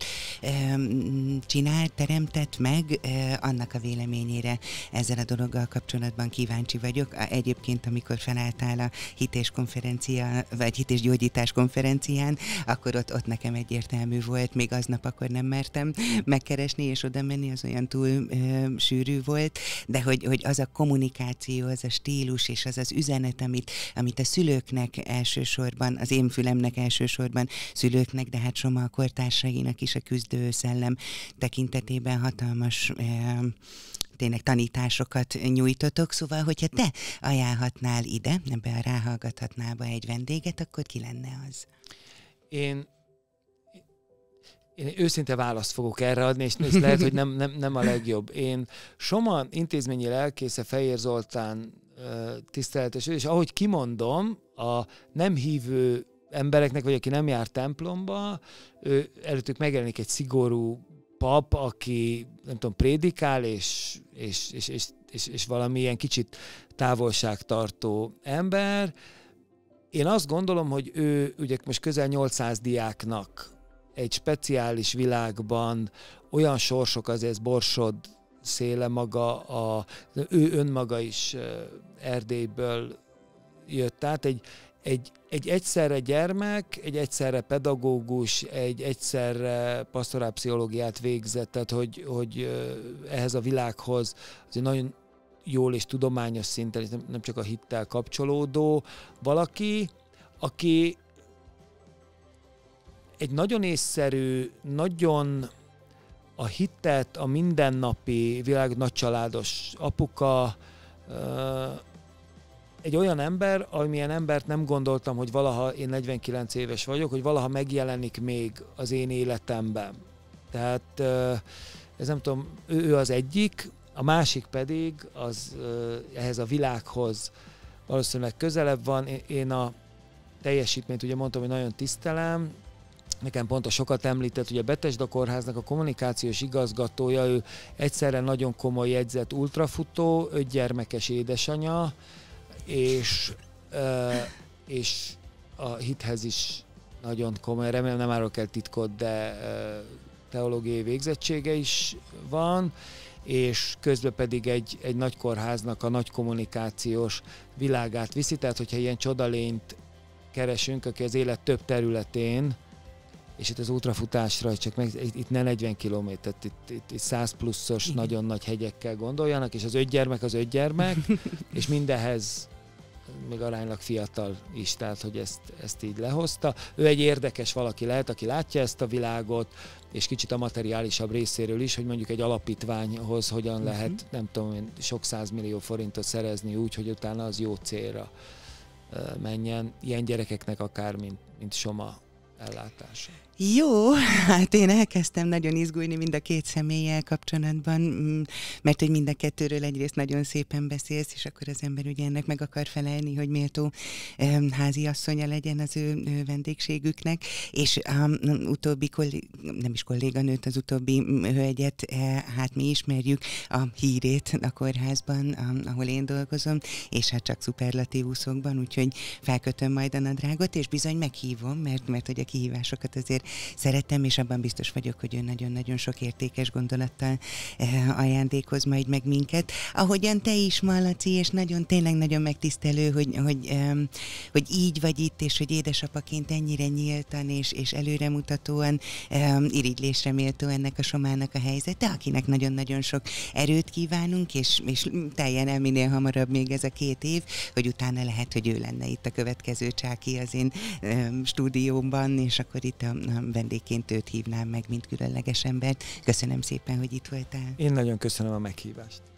csinál, teremtett meg, annak a véleményére ezzel a dologgal kapcsolatban kíváncsi vagyok. Egyébként, amikor felálltál a hit és gyógyítás konferencián, akkor ott nekem egyértelmű volt, még aznap akkor nem mertem megkeresni és oda menni, az olyan túl sűrű volt, de hogy az a kommunikáció, az a stílus és az az üzenet, amit a szülőknek elsősorban, az én fülemnek elsősorban szülőknek, de hát Soma a kortársainak is a küzdő szellem tekintetében hatalmas tényleg tanításokat nyújtotok, szóval, hogyha te ajánlhatnál ide, ebbe a ráhallgathatnába egy vendéget, akkor ki lenne az? Én őszinte választ fogok erre adni, és lehet, hogy nem a legjobb. Én Soma intézményi lelkésze Fejér Zoltán tiszteletes, és ahogy kimondom, a nem hívő embereknek, vagy aki nem jár templomba, előttük megjelenik egy szigorú pap, aki nem tudom, prédikál, és valami ilyen kicsit távolságtartó ember. Én azt gondolom, hogy ő ugye most közel 800 diáknak egy speciális világban olyan sorsok, azért Borsod Széle maga, ő önmaga is Erdélyből jött át, egy egyszerre gyermek, egy egyszerre pedagógus, egy egyszerre pastorálpszichológiát végzett, tehát hogy ehhez a világhoz azért nagyon jól és tudományos szinten, nem csak a hittel kapcsolódó valaki, aki egy nagyon észszerű, nagyon a hitet, a mindennapi világ nagycsaládos apuka, egy olyan ember, amilyen embert nem gondoltam, hogy valaha, én 49 éves vagyok, hogy valaha megjelenik még az én életemben. Tehát ez nem tudom, ő az egyik, a másik pedig az ehhez a világhoz valószínűleg közelebb van. Én a teljesítményt ugye mondtam, hogy nagyon tisztelem, nekem pont a sokat említett, ugye a Betesda Kórháznak a kommunikációs igazgatója, ő egyszerre nagyon komoly jegyzett ultrafutó, 5 gyermekes édesanya, és a hithez is nagyon komoly, remélem nem árulok el titkot, de teológiai végzettsége is van, és közben pedig egy nagy kórháznak a nagy kommunikációs világát viszi, tehát hogyha ilyen csodalényt keresünk, aki az élet több területén, és itt az ultrafutásra, csak itt ne 40 kilométert, itt 100 pluszos nagyon nagy hegyekkel gondoljanak, és az 5 gyermek, és mindenhez még aránylag fiatal is, tehát hogy ezt így lehozta. Ő egy érdekes valaki lehet, aki látja ezt a világot, és kicsit a materiálisabb részéről is, hogy mondjuk egy alapítványhoz hogyan lehet, nem tudom, sok 100 millió forintot szerezni úgy, hogy utána az jó célra menjen. Ilyen gyerekeknek akár, mint Soma ellátása. Jó, hát én elkezdtem nagyon izgulni mind a két személlyel kapcsolatban, mert hogy mind a kettőről egyrészt nagyon szépen beszélsz, és akkor az ember ugye ennek meg akar felelni, hogy méltó háziasszonya legyen az ő vendégségüknek, és utóbbi nem is kolléganőt, az utóbbi hölgyet, hát mi ismerjük a hírét a kórházban, ahol én dolgozom, és hát csak szuperlatívuszokban, úgyhogy felkötöm majd a nadrágot, és bizony meghívom, mert hogy a kihívásokat azért szeretem, és abban biztos vagyok, hogy ő nagyon-nagyon sok értékes gondolattal ajándékoz majd meg minket. Ahogyan te is, Laci, és tényleg nagyon megtisztelő, hogy így vagy itt, és hogy édesapaként ennyire nyíltan és előremutatóan irigylésre méltó ennek a Somának a helyzete, akinek nagyon-nagyon sok erőt kívánunk, és teljen el minél hamarabb még ez a 2 év, hogy utána lehet, hogy ő lenne itt a következő Csáky az én stúdiómban, és akkor itt a vendégként őt hívnám meg, mint különleges embert. Köszönöm szépen, hogy itt voltál. Én nagyon köszönöm a meghívást.